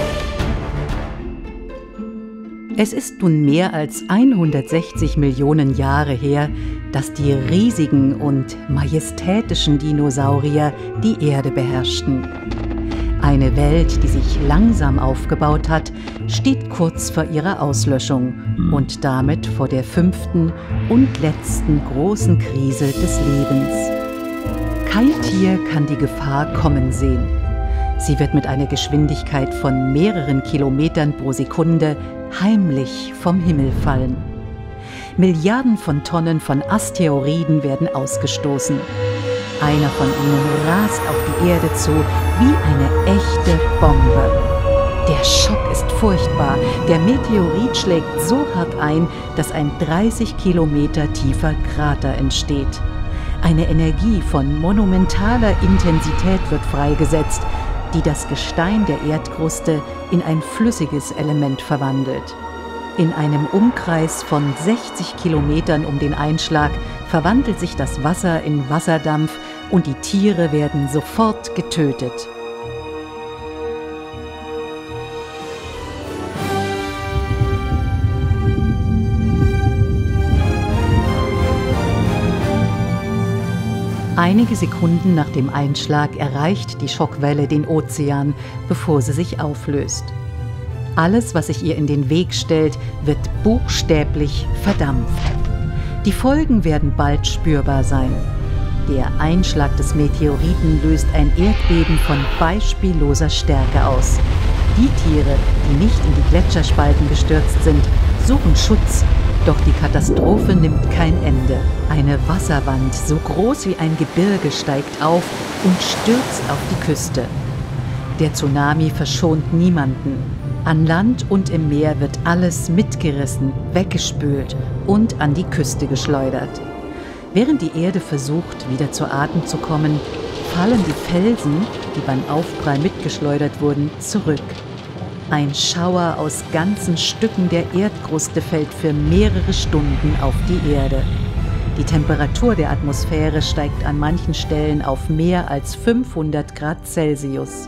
Es ist nun mehr als 160 Millionen Jahre her, dass die riesigen und majestätischen Dinosaurier die Erde beherrschten. Eine Welt, die sich langsam aufgebaut hat, steht kurz vor ihrer Auslöschung und damit vor der 5. und letzten großen Krise des Lebens. Kein Tier kann die Gefahr kommen sehen. Sie wird mit einer Geschwindigkeit von mehreren Kilometern pro Sekunde heimlich vom Himmel fallen. Milliarden von Tonnen von Asteroiden werden ausgestoßen. Einer von ihnen rast auf die Erde zu wie eine echte Bombe. Der Schock ist furchtbar. Der Meteorit schlägt so hart ein, dass ein 30 Kilometer tiefer Krater entsteht. Eine Energie von monumentaler Intensität wird freigesetzt, die das Gestein der Erdkruste in ein flüssiges Element verwandelt. In einem Umkreis von 60 Kilometern um den Einschlag verwandelt sich das Wasser in Wasserdampf und die Tiere werden sofort getötet. Einige Sekunden nach dem Einschlag erreicht die Schockwelle den Ozean, bevor sie sich auflöst. Alles, was sich ihr in den Weg stellt, wird buchstäblich verdampft. Die Folgen werden bald spürbar sein. Der Einschlag des Meteoriten löst ein Erdbeben von beispielloser Stärke aus. Die Tiere, die nicht in die Gletscherspalten gestürzt sind, suchen Schutz, doch die Katastrophe nimmt kein Ende. Eine Wasserwand, so groß wie ein Gebirge, steigt auf und stürzt auf die Küste. Der Tsunami verschont niemanden. An Land und im Meer wird alles mitgerissen, weggespült und an die Küste geschleudert. Während die Erde versucht, wieder zu Atem zu kommen, fallen die Felsen, die beim Aufprall mitgeschleudert wurden, zurück. Ein Schauer aus ganzen Stücken der Erdkruste fällt für mehrere Stunden auf die Erde. Die Temperatur der Atmosphäre steigt an manchen Stellen auf mehr als 500 Grad Celsius.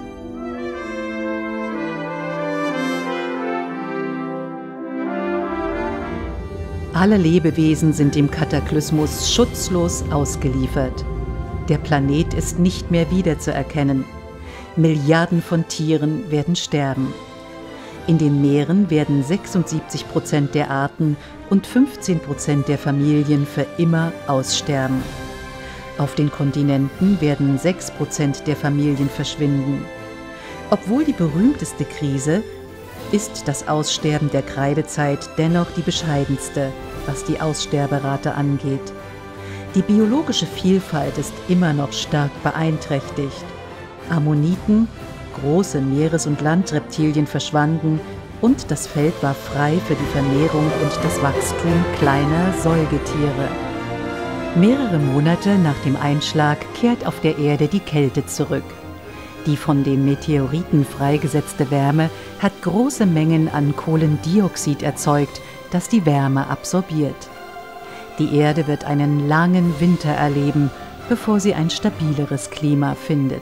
Alle Lebewesen sind dem Kataklysmus schutzlos ausgeliefert. Der Planet ist nicht mehr wiederzuerkennen. Milliarden von Tieren werden sterben. In den Meeren werden 76% der Arten und 15% der Familien für immer aussterben. Auf den Kontinenten werden 6% der Familien verschwinden. Obwohl die berühmteste Krise ist das Aussterben der Kreidezeit dennoch die bescheidenste, was die Aussterberate angeht. Die biologische Vielfalt ist immer noch stark beeinträchtigt. Ammoniten, große Meeres- und Landreptilien verschwanden und das Feld war frei für die Vermehrung und das Wachstum kleiner Säugetiere. Mehrere Monate nach dem Einschlag kehrt auf der Erde die Kälte zurück. Die von den Meteoriten freigesetzte Wärme hat große Mengen an Kohlendioxid erzeugt, das die Wärme absorbiert. Die Erde wird einen langen Winter erleben, bevor sie ein stabileres Klima findet.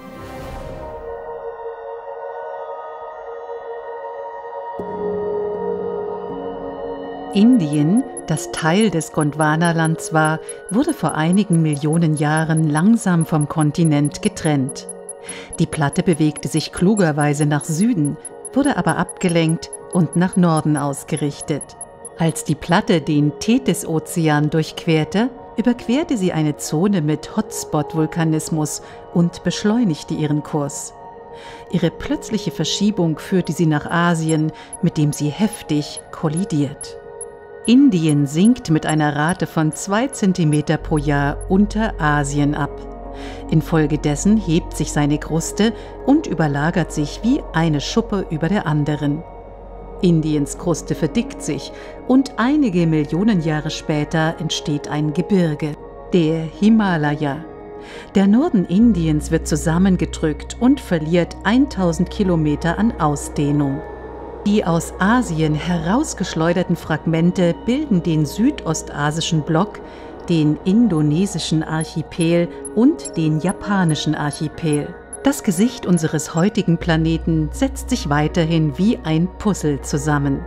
Indien, das Teil des Gondwanalands war, wurde vor einigen Millionen Jahren langsam vom Kontinent getrennt. Die Platte bewegte sich klugerweise nach Süden, wurde aber abgelenkt und nach Norden ausgerichtet. Als die Platte den Tethys-Ozean durchquerte, überquerte sie eine Zone mit Hotspot-Vulkanismus und beschleunigte ihren Kurs. Ihre plötzliche Verschiebung führte sie nach Asien, mit dem sie heftig kollidiert. Indien sinkt mit einer Rate von 2 cm pro Jahr unter Asien ab. Infolgedessen hebt sich seine Kruste und überlagert sich wie eine Schuppe über der anderen. Indiens Kruste verdickt sich und einige Millionen Jahre später entsteht ein Gebirge, der Himalaya. Der Norden Indiens wird zusammengedrückt und verliert 1000 Kilometer an Ausdehnung. Die aus Asien herausgeschleuderten Fragmente bilden den südostasischen Block, den indonesischen Archipel und den japanischen Archipel. Das Gesicht unseres heutigen Planeten setzt sich weiterhin wie ein Puzzle zusammen.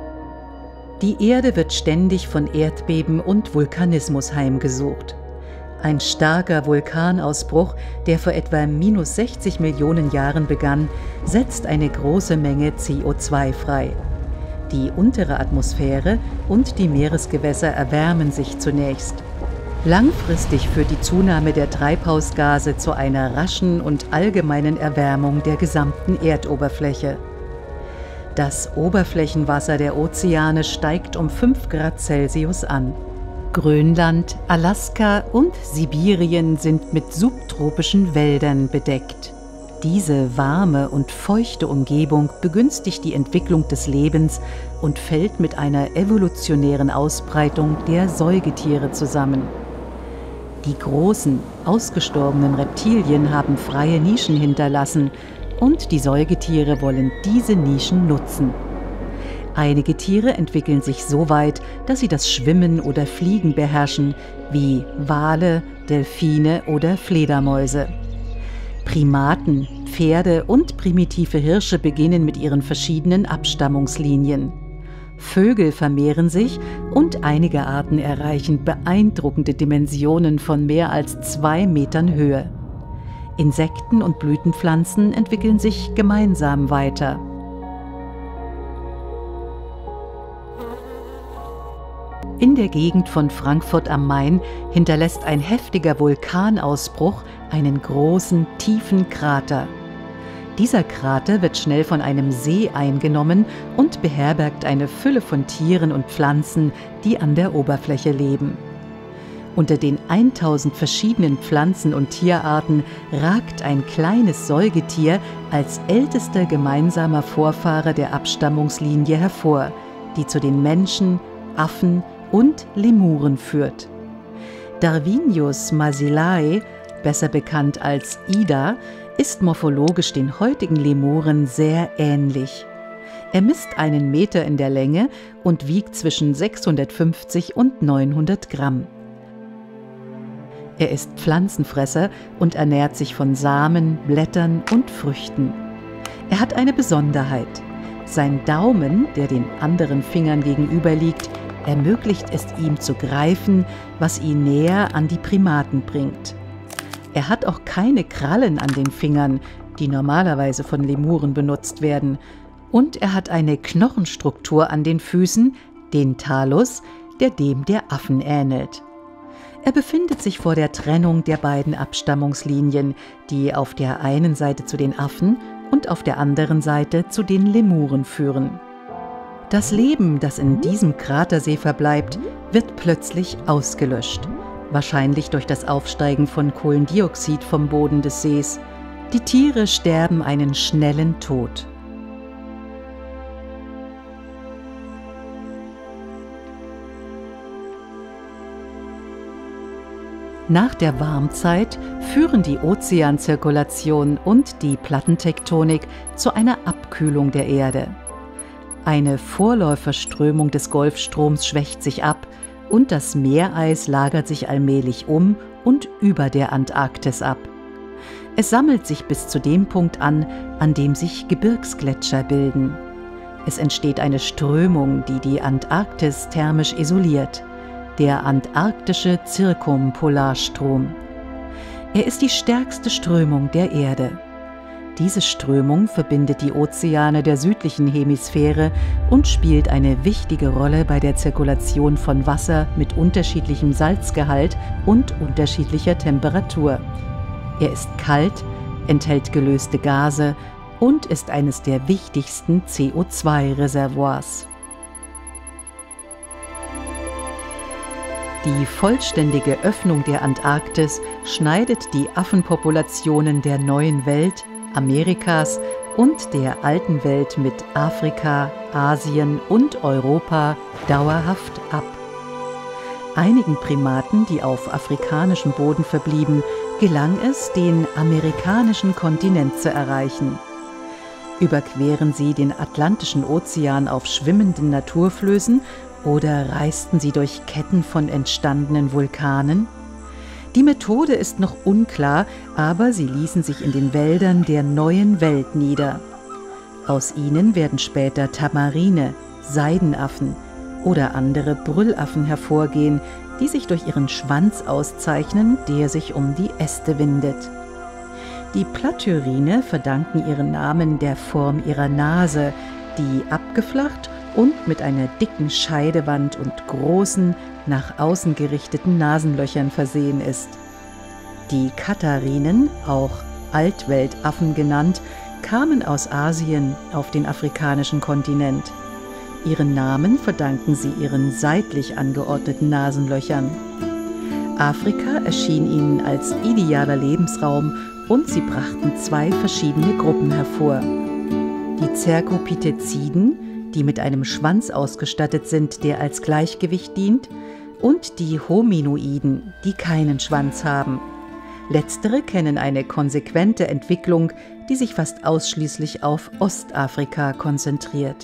Die Erde wird ständig von Erdbeben und Vulkanismus heimgesucht. Ein starker Vulkanausbruch, der vor etwa minus 60 Millionen Jahren begann, setzt eine große Menge CO2 frei. Die untere Atmosphäre und die Meeresgewässer erwärmen sich zunächst. Langfristig führt die Zunahme der Treibhausgase zu einer raschen und allgemeinen Erwärmung der gesamten Erdoberfläche. Das Oberflächenwasser der Ozeane steigt um 5 Grad Celsius an. Grönland, Alaska und Sibirien sind mit subtropischen Wäldern bedeckt. Diese warme und feuchte Umgebung begünstigt die Entwicklung des Lebens und fällt mit einer evolutionären Ausbreitung der Säugetiere zusammen. Die großen, ausgestorbenen Reptilien haben freie Nischen hinterlassen und die Säugetiere wollen diese Nischen nutzen. Einige Tiere entwickeln sich so weit, dass sie das Schwimmen oder Fliegen beherrschen, wie Wale, Delfine oder Fledermäuse. Primaten, Pferde und primitive Hirsche beginnen mit ihren verschiedenen Abstammungslinien. Vögel vermehren sich und einige Arten erreichen beeindruckende Dimensionen von mehr als 2 Metern Höhe. Insekten und Blütenpflanzen entwickeln sich gemeinsam weiter. In der Gegend von Frankfurt am Main hinterlässt ein heftiger Vulkanausbruch einen großen, tiefen Krater. Dieser Krater wird schnell von einem See eingenommen und beherbergt eine Fülle von Tieren und Pflanzen, die an der Oberfläche leben. Unter den 1000 verschiedenen Pflanzen- und Tierarten ragt ein kleines Säugetier als ältester gemeinsamer Vorfahre der Abstammungslinie hervor, die zu den Menschen, Affen und Lemuren führt. Darwinius Masilae, besser bekannt als Ida, ist morphologisch den heutigen Lemuren sehr ähnlich. Er misst 1 Meter in der Länge und wiegt zwischen 650 und 900 Gramm. Er ist Pflanzenfresser und ernährt sich von Samen, Blättern und Früchten. Er hat eine Besonderheit. Sein Daumen, der den anderen Fingern gegenüber liegt, ermöglicht es ihm zu greifen, was ihn näher an die Primaten bringt. Er hat auch keine Krallen an den Fingern, die normalerweise von Lemuren benutzt werden, und er hat eine Knochenstruktur an den Füßen, den Talus, der dem der Affen ähnelt. Er befindet sich vor der Trennung der beiden Abstammungslinien, die auf der einen Seite zu den Affen und auf der anderen Seite zu den Lemuren führen. Das Leben, das in diesem Kratersee verbleibt, wird plötzlich ausgelöscht. Wahrscheinlich durch das Aufsteigen von Kohlendioxid vom Boden des Sees. Die Tiere sterben einen schnellen Tod. Nach der Warmzeit führen die Ozeanzirkulation und die Plattentektonik zu einer Abkühlung der Erde. Eine Vorläuferströmung des Golfstroms schwächt sich ab und das Meereis lagert sich allmählich um und über der Antarktis ab. Es sammelt sich bis zu dem Punkt an, an dem sich Gebirgsgletscher bilden. Es entsteht eine Strömung, die die Antarktis thermisch isoliert, der antarktische Zirkumpolarstrom. Er ist die stärkste Strömung der Erde. Diese Strömung verbindet die Ozeane der südlichen Hemisphäre und spielt eine wichtige Rolle bei der Zirkulation von Wasser mit unterschiedlichem Salzgehalt und unterschiedlicher Temperatur. Er ist kalt, enthält gelöste Gase und ist eines der wichtigsten CO2-Reservoirs. Die vollständige Öffnung der Antarktis schneidet die Affenpopulationen der Neuen Welt, Amerikas und der Alten Welt mit Afrika, Asien und Europa dauerhaft ab. Einigen Primaten, die auf afrikanischem Boden verblieben, gelang es, den amerikanischen Kontinent zu erreichen. Überqueren sie den Atlantischen Ozean auf schwimmenden Naturflößen oder reisten sie durch Ketten von entstandenen Vulkanen? Die Methode ist noch unklar, aber sie ließen sich in den Wäldern der Neuen Welt nieder. Aus ihnen werden später Tamarine, Seidenaffen oder andere Brüllaffen hervorgehen, die sich durch ihren Schwanz auszeichnen, der sich um die Äste windet. Die Platyrrhine verdanken ihren Namen der Form ihrer Nase, die abgeflacht und mit einer dicken Scheidewand und großen, nach außen gerichteten Nasenlöchern versehen ist. Die Katharinen, auch Altweltaffen genannt, kamen aus Asien auf den afrikanischen Kontinent. Ihren Namen verdanken sie ihren seitlich angeordneten Nasenlöchern. Afrika erschien ihnen als idealer Lebensraum und sie brachten zwei verschiedene Gruppen hervor. Die Cercopitheciden, die mit einem Schwanz ausgestattet sind, der als Gleichgewicht dient, und die Hominoiden, die keinen Schwanz haben. Letztere kennen eine konsequente Entwicklung, die sich fast ausschließlich auf Ostafrika konzentriert.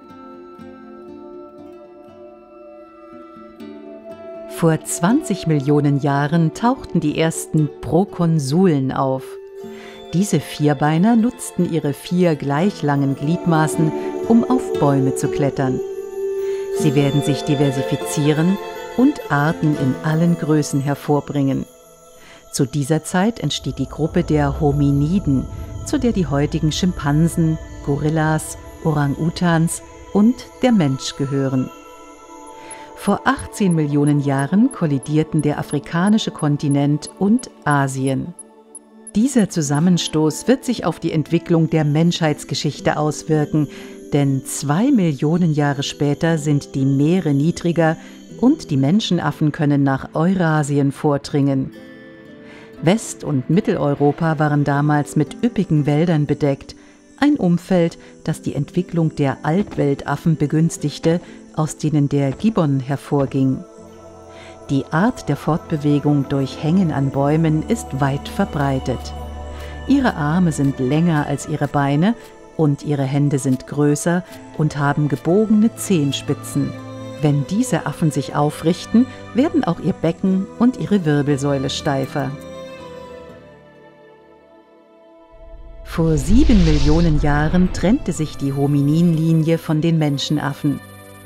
Vor 20 Millionen Jahren tauchten die ersten Prokonsulen auf. Diese Vierbeiner nutzten ihre 4 gleich langen Gliedmaßen, um auf Bäume zu klettern. Sie werden sich diversifizieren und Arten in allen Größen hervorbringen. Zu dieser Zeit entsteht die Gruppe der Hominiden, zu der die heutigen Schimpansen, Gorillas, Orang-Utans und der Mensch gehören. Vor 18 Millionen Jahren kollidierten der afrikanische Kontinent und Asien. Dieser Zusammenstoß wird sich auf die Entwicklung der Menschheitsgeschichte auswirken, denn 2 Millionen Jahre später sind die Meere niedriger und die Menschenaffen können nach Eurasien vordringen. West- und Mitteleuropa waren damals mit üppigen Wäldern bedeckt, ein Umfeld, das die Entwicklung der Altweltaffen begünstigte, aus denen der Gibbon hervorging. Die Art der Fortbewegung durch Hängen an Bäumen ist weit verbreitet. Ihre Arme sind länger als ihre Beine und ihre Hände sind größer und haben gebogene Zehenspitzen. Wenn diese Affen sich aufrichten, werden auch ihr Becken und ihre Wirbelsäule steifer. Vor 7 Millionen Jahren trennte sich die Homininlinie von den Menschenaffen.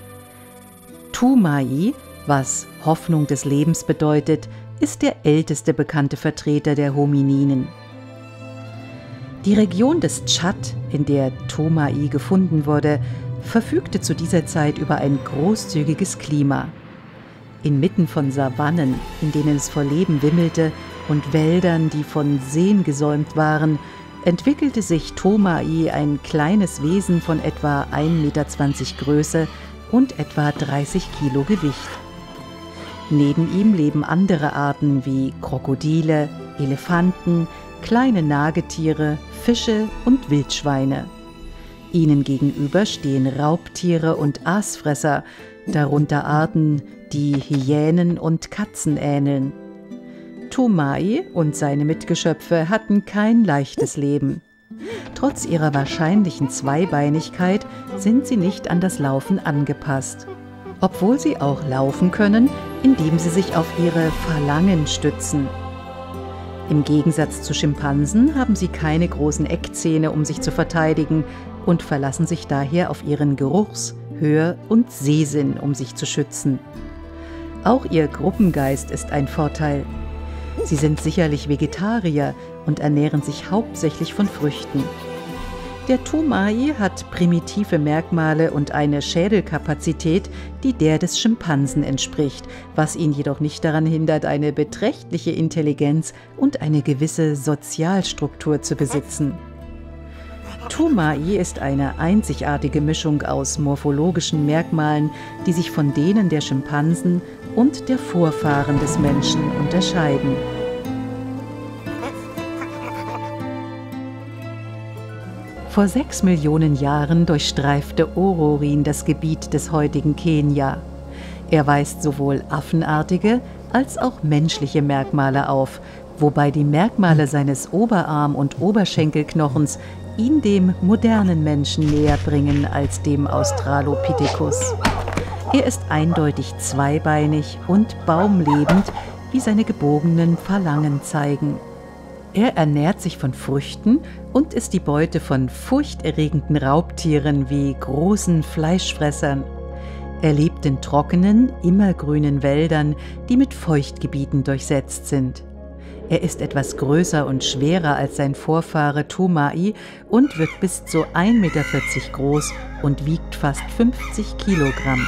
Toumaï, was Hoffnung des Lebens bedeutet, ist der älteste bekannte Vertreter der Homininen. Die Region des Tschad, in der Toumaï gefunden wurde, verfügte zu dieser Zeit über ein großzügiges Klima. Inmitten von Savannen, in denen es vor Leben wimmelte, und Wäldern, die von Seen gesäumt waren, entwickelte sich Toumaï ein kleines Wesen von etwa 1,20 Meter Größe und etwa 30 Kilo Gewicht. Neben ihm leben andere Arten wie Krokodile, Elefanten, kleine Nagetiere, Fische und Wildschweine. Ihnen gegenüber stehen Raubtiere und Aasfresser, darunter Arten, die Hyänen und Katzen ähneln. Toumaï und seine Mitgeschöpfe hatten kein leichtes Leben. Trotz ihrer wahrscheinlichen Zweibeinigkeit sind sie nicht an das Laufen angepasst. Obwohl sie auch laufen können, indem sie sich auf ihre Phalangen stützen. Im Gegensatz zu Schimpansen haben sie keine großen Eckzähne, um sich zu verteidigen, und verlassen sich daher auf ihren Geruchs-, Hör- und Sehsinn, um sich zu schützen. Auch ihr Gruppengeist ist ein Vorteil. Sie sind sicherlich Vegetarier und ernähren sich hauptsächlich von Früchten. Der Toumaï hat primitive Merkmale und eine Schädelkapazität, die der des Schimpansen entspricht, was ihn jedoch nicht daran hindert, eine beträchtliche Intelligenz und eine gewisse Sozialstruktur zu besitzen. Toumaï ist eine einzigartige Mischung aus morphologischen Merkmalen, die sich von denen der Schimpansen und der Vorfahren des Menschen unterscheiden. Vor 6 Millionen Jahren durchstreifte Ororin das Gebiet des heutigen Kenia. Er weist sowohl affenartige als auch menschliche Merkmale auf, wobei die Merkmale seines Oberarm- und Oberschenkelknochens ihn dem modernen Menschen näher bringen als dem Australopithecus. Er ist eindeutig zweibeinig und baumlebend, wie seine gebogenen Phalangen zeigen. Er ernährt sich von Früchten und ist die Beute von furchterregenden Raubtieren wie großen Fleischfressern. Er lebt in trockenen, immergrünen Wäldern, die mit Feuchtgebieten durchsetzt sind. Er ist etwas größer und schwerer als sein Vorfahre Tomai und wird bis zu 1,40 Meter groß und wiegt fast 50 Kilogramm.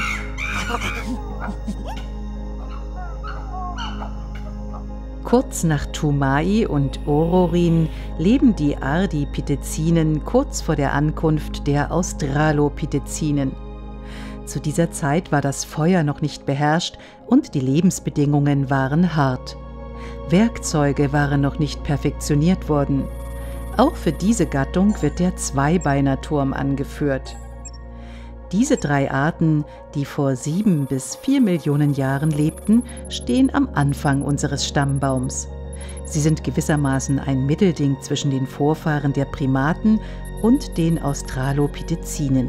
Kurz nach Tomai und Ororin leben die Ardipithecinen kurz vor der Ankunft der Australopithecinen. Zu dieser Zeit war das Feuer noch nicht beherrscht und die Lebensbedingungen waren hart. Werkzeuge waren noch nicht perfektioniert worden. Auch für diese Gattung wird der Zweibeinerturm angeführt. Diese 3 Arten, die vor 7 bis 4 Millionen Jahren lebten, stehen am Anfang unseres Stammbaums. Sie sind gewissermaßen ein Mittelding zwischen den Vorfahren der Primaten und den Australopithecinen.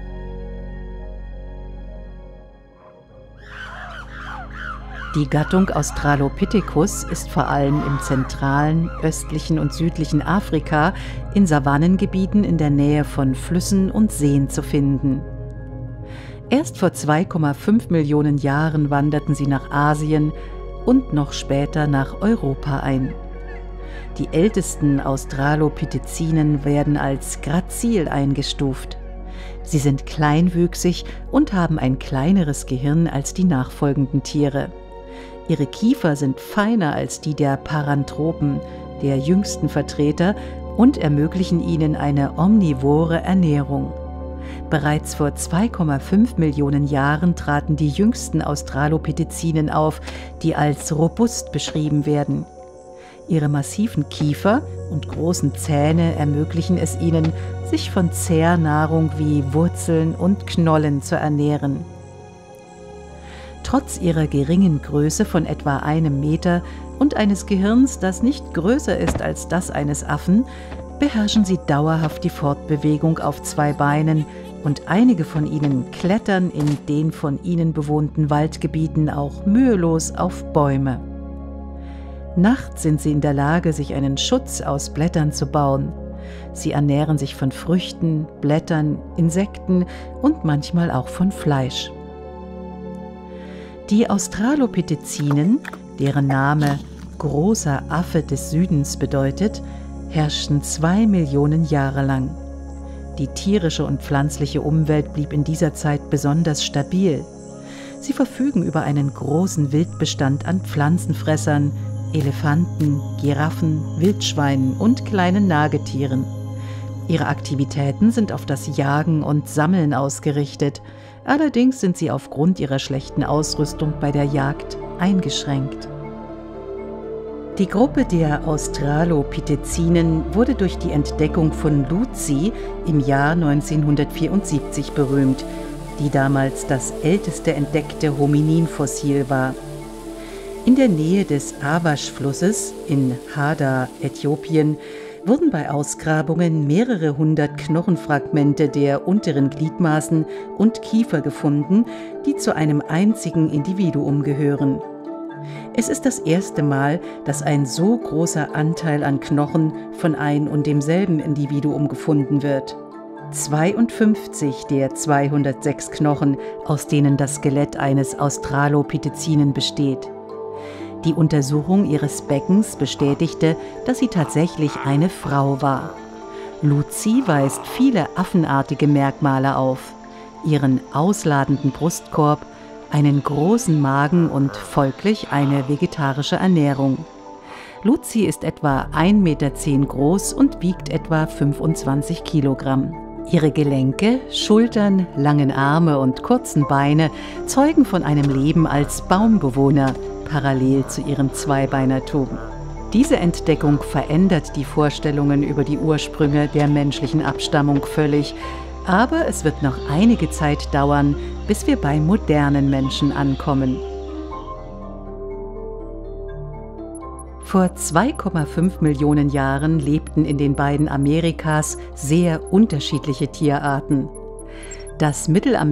Die Gattung Australopithecus ist vor allem im zentralen, östlichen und südlichen Afrika in Savannengebieten in der Nähe von Flüssen und Seen zu finden. Erst vor 2,5 Millionen Jahren wanderten sie nach Asien und noch später nach Europa ein. Die ältesten Australopithecinen werden als grazil eingestuft. Sie sind kleinwüchsig und haben ein kleineres Gehirn als die nachfolgenden Tiere. Ihre Kiefer sind feiner als die der Paranthropen, der jüngsten Vertreter, und ermöglichen ihnen eine omnivore Ernährung. Bereits vor 2,5 Millionen Jahren traten die jüngsten Australopithecinen auf, die als robust beschrieben werden. Ihre massiven Kiefer und großen Zähne ermöglichen es ihnen, sich von Zehrnahrung wie Wurzeln und Knollen zu ernähren. Trotz ihrer geringen Größe von etwa 1 Meter und eines Gehirns, das nicht größer ist als das eines Affen, beherrschen sie dauerhaft die Fortbewegung auf 2 Beinen und einige von ihnen klettern in den von ihnen bewohnten Waldgebieten auch mühelos auf Bäume. Nachts sind sie in der Lage, sich einen Schutz aus Blättern zu bauen. Sie ernähren sich von Früchten, Blättern, Insekten und manchmal auch von Fleisch. Die Australopithecinen, deren Name »großer Affe des Südens« bedeutet, herrschten 2 Millionen Jahre lang. Die tierische und pflanzliche Umwelt blieb in dieser Zeit besonders stabil. Sie verfügen über einen großen Wildbestand an Pflanzenfressern, Elefanten, Giraffen, Wildschweinen und kleinen Nagetieren. Ihre Aktivitäten sind auf das Jagen und Sammeln ausgerichtet. Allerdings sind sie aufgrund ihrer schlechten Ausrüstung bei der Jagd eingeschränkt. Die Gruppe der Australopithecinen wurde durch die Entdeckung von Luzi im Jahr 1974 berühmt, die damals das älteste entdeckte Hominin-Fossil war. In der Nähe des Awash-Flusses in Hada, Äthiopien, wurden bei Ausgrabungen mehrere hundert Knochenfragmente der unteren Gliedmaßen und Kiefer gefunden, die zu einem einzigen Individuum gehören. Es ist das erste Mal, dass ein so großer Anteil an Knochen von ein und demselben Individuum gefunden wird. 52 der 206 Knochen, aus denen das Skelett eines Australopithecinen besteht. Die Untersuchung ihres Beckens bestätigte, dass sie tatsächlich eine Frau war. Luzi weist viele affenartige Merkmale auf: ihren ausladenden Brustkorb, einen großen Magen und folglich eine vegetarische Ernährung. Luzi ist etwa 1,10 Meter groß und wiegt etwa 25 Kilogramm. Ihre Gelenke, Schultern, langen Arme und kurzen Beine zeugen von einem Leben als Baumbewohner, parallel zu ihrem Zweibeinertum. Diese Entdeckung verändert die Vorstellungen über die Ursprünge der menschlichen Abstammung völlig, aber es wird noch einige Zeit dauern, bis wir bei modernen Menschen ankommen. Vor 2,5 Millionen Jahren lebten in den beiden Amerikas sehr unterschiedliche Tierarten. Das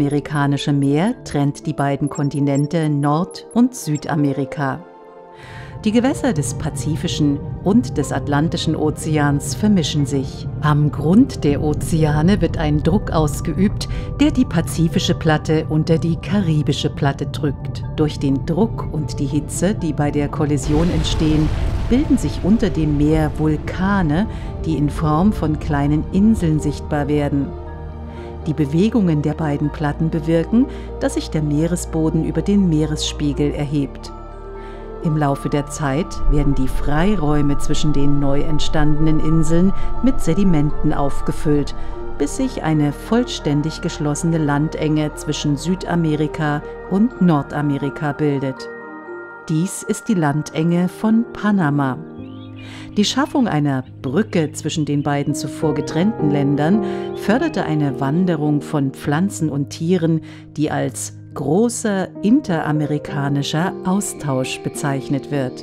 Mittelamerikanische Meer trennt die beiden Kontinente Nord- und Südamerika. Die Gewässer des Pazifischen und des Atlantischen Ozeans vermischen sich. Am Grund der Ozeane wird ein Druck ausgeübt, der die Pazifische Platte unter die Karibische Platte drückt. Durch den Druck und die Hitze, die bei der Kollision entstehen, bilden sich unter dem Meer Vulkane, die in Form von kleinen Inseln sichtbar werden. Die Bewegungen der beiden Platten bewirken, dass sich der Meeresboden über den Meeresspiegel erhebt. Im Laufe der Zeit werden die Freiräume zwischen den neu entstandenen Inseln mit Sedimenten aufgefüllt, bis sich eine vollständig geschlossene Landenge zwischen Südamerika und Nordamerika bildet. Dies ist die Landenge von Panama. Die Schaffung einer Brücke zwischen den beiden zuvor getrennten Ländern förderte eine Wanderung von Pflanzen und Tieren, die als großer interamerikanischer Austausch bezeichnet wird.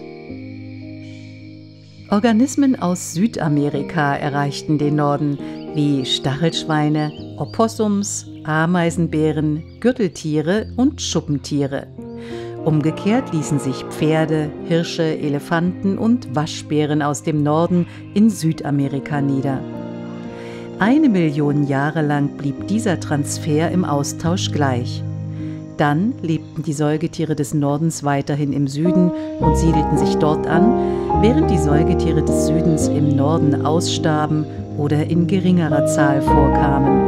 Organismen aus Südamerika erreichten den Norden, wie Stachelschweine, Opossums, Ameisenbären, Gürteltiere und Schuppentiere. Umgekehrt ließen sich Pferde, Hirsche, Elefanten und Waschbären aus dem Norden in Südamerika nieder. 1 Million Jahre lang blieb dieser Transfer im Austausch gleich. Dann lebten die Säugetiere des Nordens weiterhin im Süden und siedelten sich dort an, während die Säugetiere des Südens im Norden ausstarben oder in geringerer Zahl vorkamen.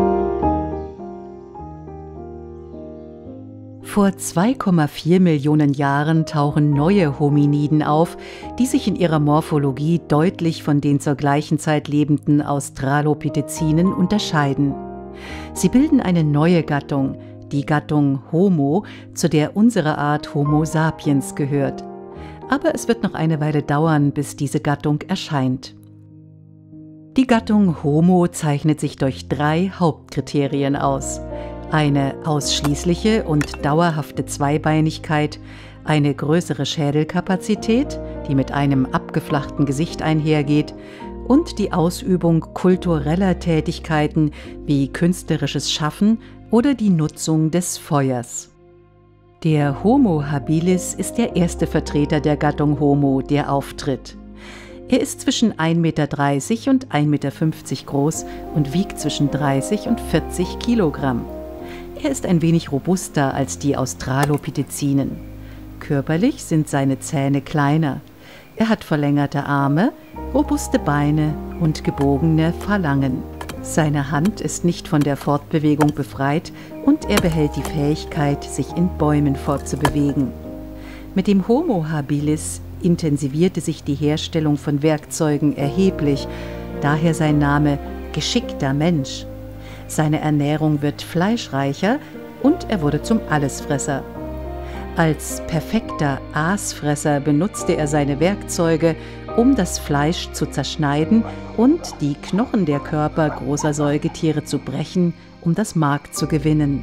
Vor 2,4 Millionen Jahren tauchen neue Hominiden auf, die sich in ihrer Morphologie deutlich von den zur gleichen Zeit lebenden Australopithecinen unterscheiden. Sie bilden eine neue Gattung, die Gattung Homo, zu der unsere Art Homo sapiens gehört. Aber es wird noch eine Weile dauern, bis diese Gattung erscheint. Die Gattung Homo zeichnet sich durch 3 Hauptkriterien aus: eine ausschließliche und dauerhafte Zweibeinigkeit, eine größere Schädelkapazität, die mit einem abgeflachten Gesicht einhergeht, und die Ausübung kultureller Tätigkeiten wie künstlerisches Schaffen oder die Nutzung des Feuers. Der Homo habilis ist der erste Vertreter der Gattung Homo, der auftritt. Er ist zwischen 1,30 Meter und 1,50 Meter groß und wiegt zwischen 30 und 40 Kilogramm. Er ist ein wenig robuster als die Australopithecinen. Körperlich sind seine Zähne kleiner. Er hat verlängerte Arme, robuste Beine und gebogene Phalangen. Seine Hand ist nicht von der Fortbewegung befreit und er behält die Fähigkeit, sich in Bäumen fortzubewegen. Mit dem Homo habilis intensivierte sich die Herstellung von Werkzeugen erheblich, daher sein Name geschickter Mensch. Seine Ernährung wird fleischreicher und er wurde zum Allesfresser. Als perfekter Aasfresser benutzte er seine Werkzeuge, um das Fleisch zu zerschneiden und die Knochen der Körper großer Säugetiere zu brechen, um das Mark zu gewinnen.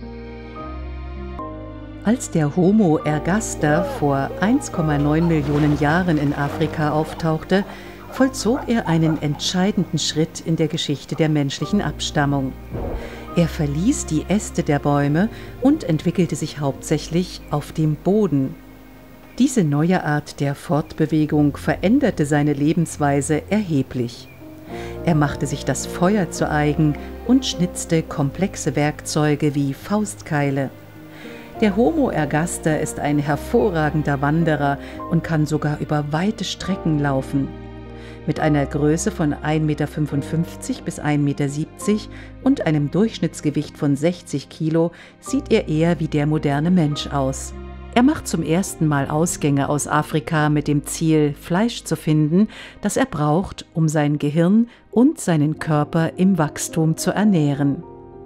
Als der Homo ergaster vor 1,9 Millionen Jahren in Afrika auftauchte, vollzog er einen entscheidenden Schritt in der Geschichte der menschlichen Abstammung. Er verließ die Äste der Bäume und entwickelte sich hauptsächlich auf dem Boden. Diese neue Art der Fortbewegung veränderte seine Lebensweise erheblich. Er machte sich das Feuer zu eigen und schnitzte komplexe Werkzeuge wie Faustkeile. Der Homo ergaster ist ein hervorragender Wanderer und kann sogar über weite Strecken laufen. Mit einer Größe von 1,55 Meter bis 1,70 Meter und einem Durchschnittsgewicht von 60 Kilo sieht er eher wie der moderne Mensch aus. Er macht zum ersten Mal Ausgänge aus Afrika mit dem Ziel, Fleisch zu finden, das er braucht, um sein Gehirn und seinen Körper im Wachstum zu ernähren.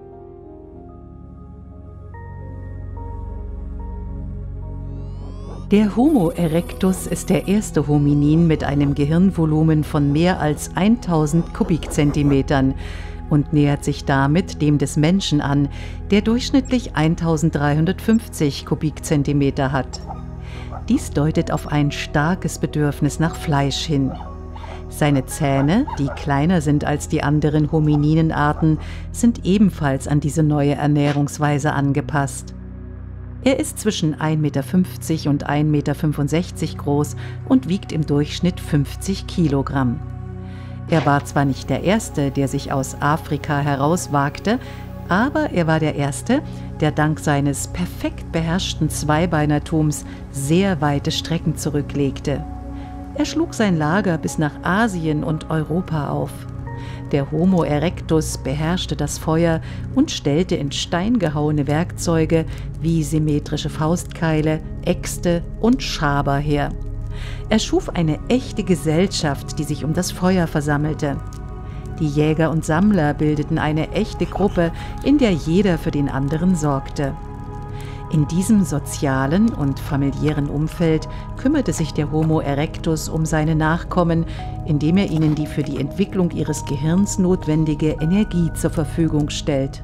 Der Homo erectus ist der erste Hominin mit einem Gehirnvolumen von mehr als 1000 Kubikzentimetern und nähert sich damit dem des Menschen an, der durchschnittlich 1350 Kubikzentimeter hat. Dies deutet auf ein starkes Bedürfnis nach Fleisch hin. Seine Zähne, die kleiner sind als die anderen Homininenarten, sind ebenfalls an diese neue Ernährungsweise angepasst. Er ist zwischen 1,50 m und 1,65 m groß und wiegt im Durchschnitt 50 Kilogramm. Er war zwar nicht der Erste, der sich aus Afrika herauswagte, aber er war der Erste, der dank seines perfekt beherrschten Zweibeinertums sehr weite Strecken zurücklegte. Er schlug sein Lager bis nach Asien und Europa auf. Der Homo erectus beherrschte das Feuer und stellte in Stein gehauene Werkzeuge wie symmetrische Faustkeile, Äxte und Schaber her. Er schuf eine echte Gesellschaft, die sich um das Feuer versammelte. Die Jäger und Sammler bildeten eine echte Gruppe, in der jeder für den anderen sorgte. In diesem sozialen und familiären Umfeld kümmerte sich der Homo erectus um seine Nachkommen, indem er ihnen die für die Entwicklung ihres Gehirns notwendige Energie zur Verfügung stellt.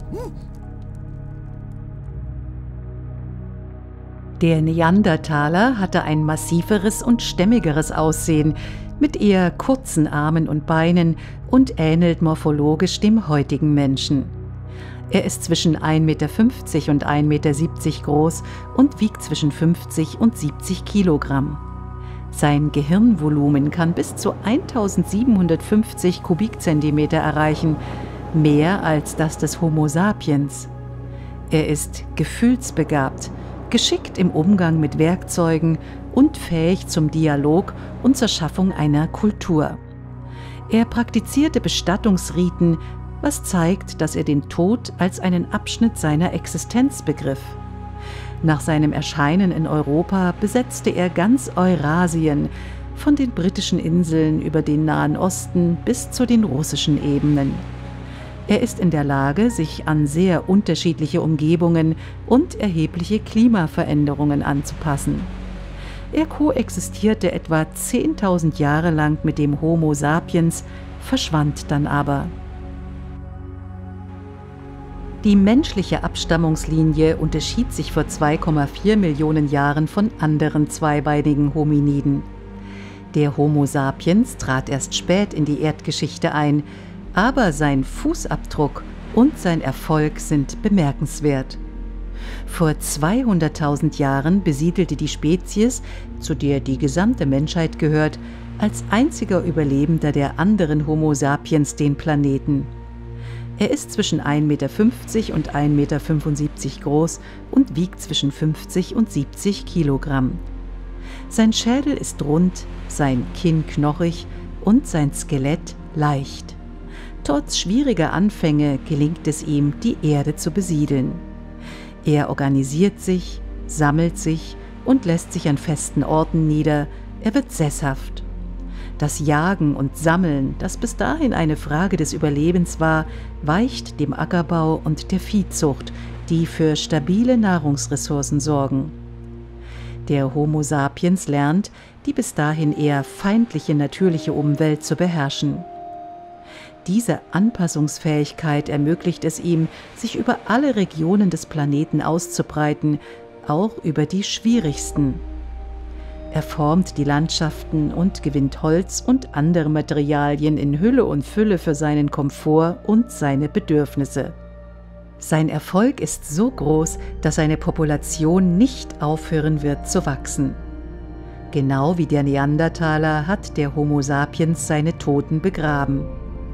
Der Neandertaler hatte ein massiveres und stämmigeres Aussehen, mit eher kurzen Armen und Beinen und ähnelt morphologisch dem heutigen Menschen. Er ist zwischen 1,50 Meter und 1,70 Meter groß und wiegt zwischen 50 und 70 Kilogramm. Sein Gehirnvolumen kann bis zu 1750 Kubikzentimeter erreichen, mehr als das des Homo sapiens. Er ist gefühlsbegabt, geschickt im Umgang mit Werkzeugen und fähig zum Dialog und zur Schaffung einer Kultur. Er praktizierte Bestattungsriten, was zeigt, dass er den Tod als einen Abschnitt seiner Existenz begriff. Nach seinem Erscheinen in Europa besetzte er ganz Eurasien, von den britischen Inseln über den Nahen Osten bis zu den russischen Ebenen. Er ist in der Lage, sich an sehr unterschiedliche Umgebungen und erhebliche Klimaveränderungen anzupassen. Er koexistierte etwa 10.000 Jahre lang mit dem Homo sapiens, verschwand dann aber. Die menschliche Abstammungslinie unterschied sich vor 2,4 Millionen Jahren von anderen zweibeinigen Hominiden. Der Homo sapiens trat erst spät in die Erdgeschichte ein, aber sein Fußabdruck und sein Erfolg sind bemerkenswert. Vor 200.000 Jahren besiedelte die Spezies, zu der die gesamte Menschheit gehört, als einziger Überlebender der anderen Homo sapiens den Planeten. Er ist zwischen 1,50 Meter und 1,75 Meter groß und wiegt zwischen 50 und 70 Kilogramm. Sein Schädel ist rund, sein Kinn knochig und sein Skelett leicht. Trotz schwieriger Anfänge gelingt es ihm, die Erde zu besiedeln. Er organisiert sich, sammelt sich und lässt sich an festen Orten nieder. Er wird sesshaft. Das Jagen und Sammeln, das bis dahin eine Frage des Überlebens war, weicht dem Ackerbau und der Viehzucht, die für stabile Nahrungsressourcen sorgen. Der Homo sapiens lernt, die bis dahin eher feindliche natürliche Umwelt zu beherrschen. Diese Anpassungsfähigkeit ermöglicht es ihm, sich über alle Regionen des Planeten auszubreiten, auch über die schwierigsten. Er formt die Landschaften und gewinnt Holz und andere Materialien in Hülle und Fülle für seinen Komfort und seine Bedürfnisse. Sein Erfolg ist so groß, dass seine Population nicht aufhören wird zu wachsen. Genau wie der Neandertaler hat der Homo sapiens seine Toten begraben.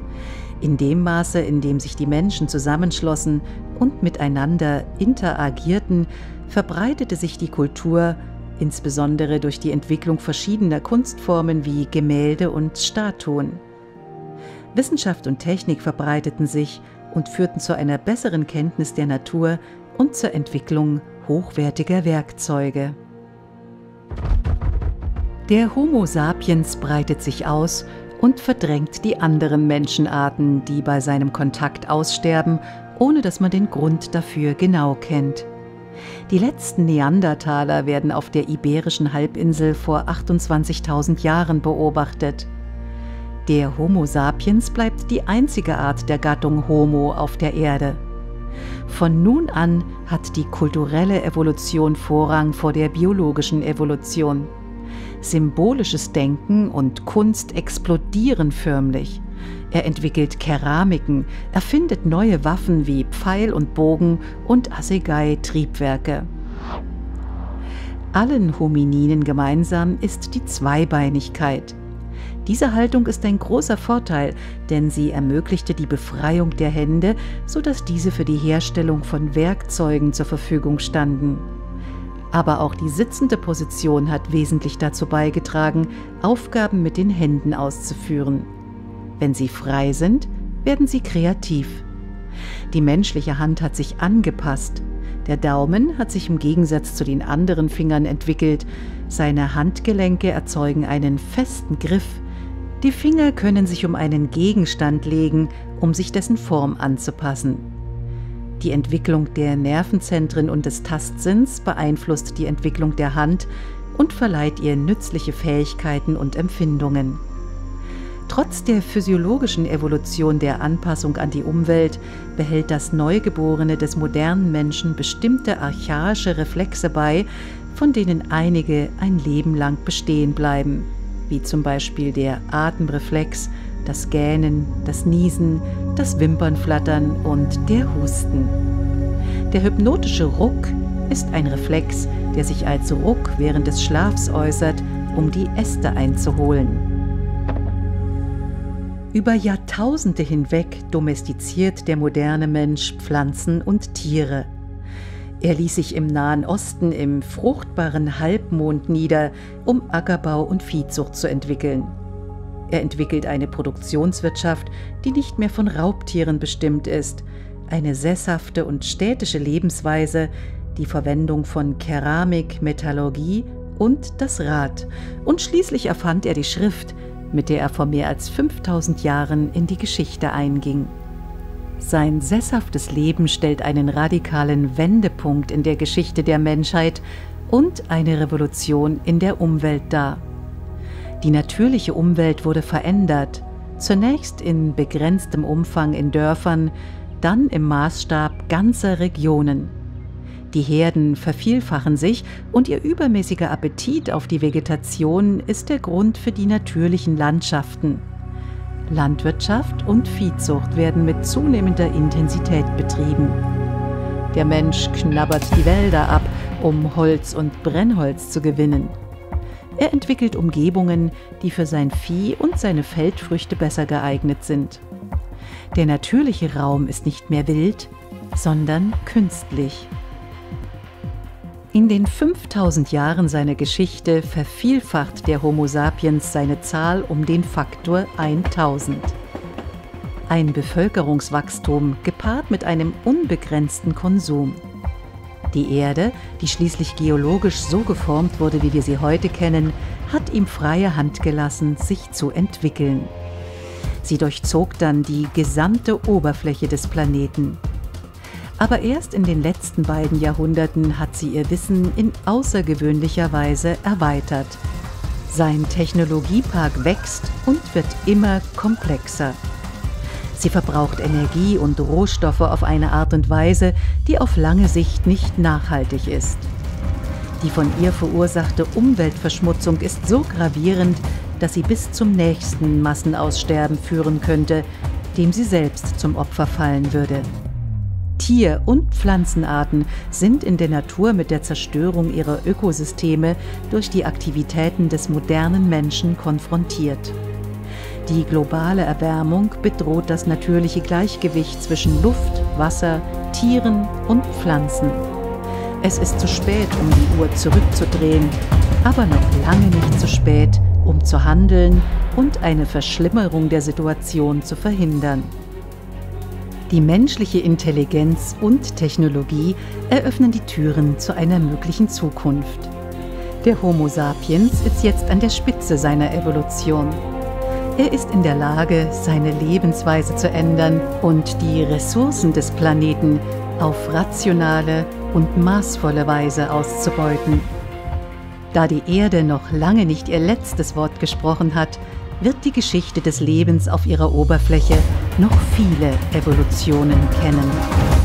In dem Maße, in dem sich die Menschen zusammenschlossen und miteinander interagierten, verbreitete sich die Kultur, insbesondere durch die Entwicklung verschiedener Kunstformen wie Gemälde und Statuen. Wissenschaft und Technik verbreiteten sich und führten zu einer besseren Kenntnis der Natur und zur Entwicklung hochwertiger Werkzeuge. Der Homo sapiens breitet sich aus und verdrängt die anderen Menschenarten, die bei seinem Kontakt aussterben, ohne dass man den Grund dafür genau kennt. Die letzten Neandertaler werden auf der Iberischen Halbinsel vor 28.000 Jahren beobachtet. Der Homo sapiens bleibt die einzige Art der Gattung Homo auf der Erde. Von nun an hat die kulturelle Evolution Vorrang vor der biologischen Evolution. Symbolisches Denken und Kunst explodieren förmlich. Er entwickelt Keramiken, erfindet neue Waffen wie Pfeil und Bogen und Assegai-Triebwerke. Allen Homininen gemeinsam ist die Zweibeinigkeit. Diese Haltung ist ein großer Vorteil, denn sie ermöglichte die Befreiung der Hände, sodass diese für die Herstellung von Werkzeugen zur Verfügung standen. Aber auch die sitzende Position hat wesentlich dazu beigetragen, Aufgaben mit den Händen auszuführen. Wenn sie frei sind, werden sie kreativ. Die menschliche Hand hat sich angepasst. Der Daumen hat sich im Gegensatz zu den anderen Fingern entwickelt. Seine Handgelenke erzeugen einen festen Griff. Die Finger können sich um einen Gegenstand legen, um sich dessen Form anzupassen. Die Entwicklung der Nervenzentren und des Tastsinns beeinflusst die Entwicklung der Hand und verleiht ihr nützliche Fähigkeiten und Empfindungen. Trotz der physiologischen Evolution der Anpassung an die Umwelt behält das Neugeborene des modernen Menschen bestimmte archaische Reflexe bei, von denen einige ein Leben lang bestehen bleiben, wie zum Beispiel der Atemreflex, das Gähnen, das Niesen, das Wimpernflattern und der Husten. Der hypnotische Ruck ist ein Reflex, der sich als Ruck während des Schlafs äußert, um die Äste einzuholen. Über Jahrtausende hinweg domestiziert der moderne Mensch Pflanzen und Tiere. Er ließ sich im Nahen Osten im fruchtbaren Halbmond nieder, um Ackerbau und Viehzucht zu entwickeln. Er entwickelt eine Produktionswirtschaft, die nicht mehr von Raubtieren bestimmt ist, eine sesshafte und städtische Lebensweise, die Verwendung von Keramik, Metallurgie und das Rad. Und schließlich erfand er die Schrift, mit der er vor mehr als 5000 Jahren in die Geschichte einging. Sein sesshaftes Leben stellt einen radikalen Wendepunkt in der Geschichte der Menschheit und eine Revolution in der Umwelt dar. Die natürliche Umwelt wurde verändert, zunächst in begrenztem Umfang in Dörfern, dann im Maßstab ganzer Regionen. Die Herden vervielfachen sich und ihr übermäßiger Appetit auf die Vegetation ist der Grund für die natürlichen Landschaften. Landwirtschaft und Viehzucht werden mit zunehmender Intensität betrieben. Der Mensch knabbert die Wälder ab, um Holz und Brennholz zu gewinnen. Er entwickelt Umgebungen, die für sein Vieh und seine Feldfrüchte besser geeignet sind. Der natürliche Raum ist nicht mehr wild, sondern künstlich. In den 5000 Jahren seiner Geschichte vervielfacht der Homo sapiens seine Zahl um den Faktor 1000. Ein Bevölkerungswachstum gepaart mit einem unbegrenzten Konsum. Die Erde, die schließlich geologisch so geformt wurde, wie wir sie heute kennen, hat ihm freie Hand gelassen, sich zu entwickeln. Sie durchzog dann die gesamte Oberfläche des Planeten. Aber erst in den letzten beiden Jahrhunderten hat sie ihr Wissen in außergewöhnlicher Weise erweitert. Sein Technologiepark wächst und wird immer komplexer. Sie verbraucht Energie und Rohstoffe auf eine Art und Weise, die auf lange Sicht nicht nachhaltig ist. Die von ihr verursachte Umweltverschmutzung ist so gravierend, dass sie bis zum nächsten Massenaussterben führen könnte, dem sie selbst zum Opfer fallen würde. Tier- und Pflanzenarten sind in der Natur mit der Zerstörung ihrer Ökosysteme durch die Aktivitäten des modernen Menschen konfrontiert. Die globale Erwärmung bedroht das natürliche Gleichgewicht zwischen Luft, Wasser, Tieren und Pflanzen. Es ist zu spät, um die Uhr zurückzudrehen, aber noch lange nicht zu spät, um zu handeln und eine Verschlimmerung der Situation zu verhindern. Die menschliche Intelligenz und Technologie eröffnen die Türen zu einer möglichen Zukunft. Der Homo sapiens ist jetzt an der Spitze seiner Evolution. Er ist in der Lage, seine Lebensweise zu ändern und die Ressourcen des Planeten auf rationale und maßvolle Weise auszubeuten. Da die Erde noch lange nicht ihr letztes Wort gesprochen hat, wird die Geschichte des Lebens auf ihrer Oberfläche noch viele Evolutionen kennen.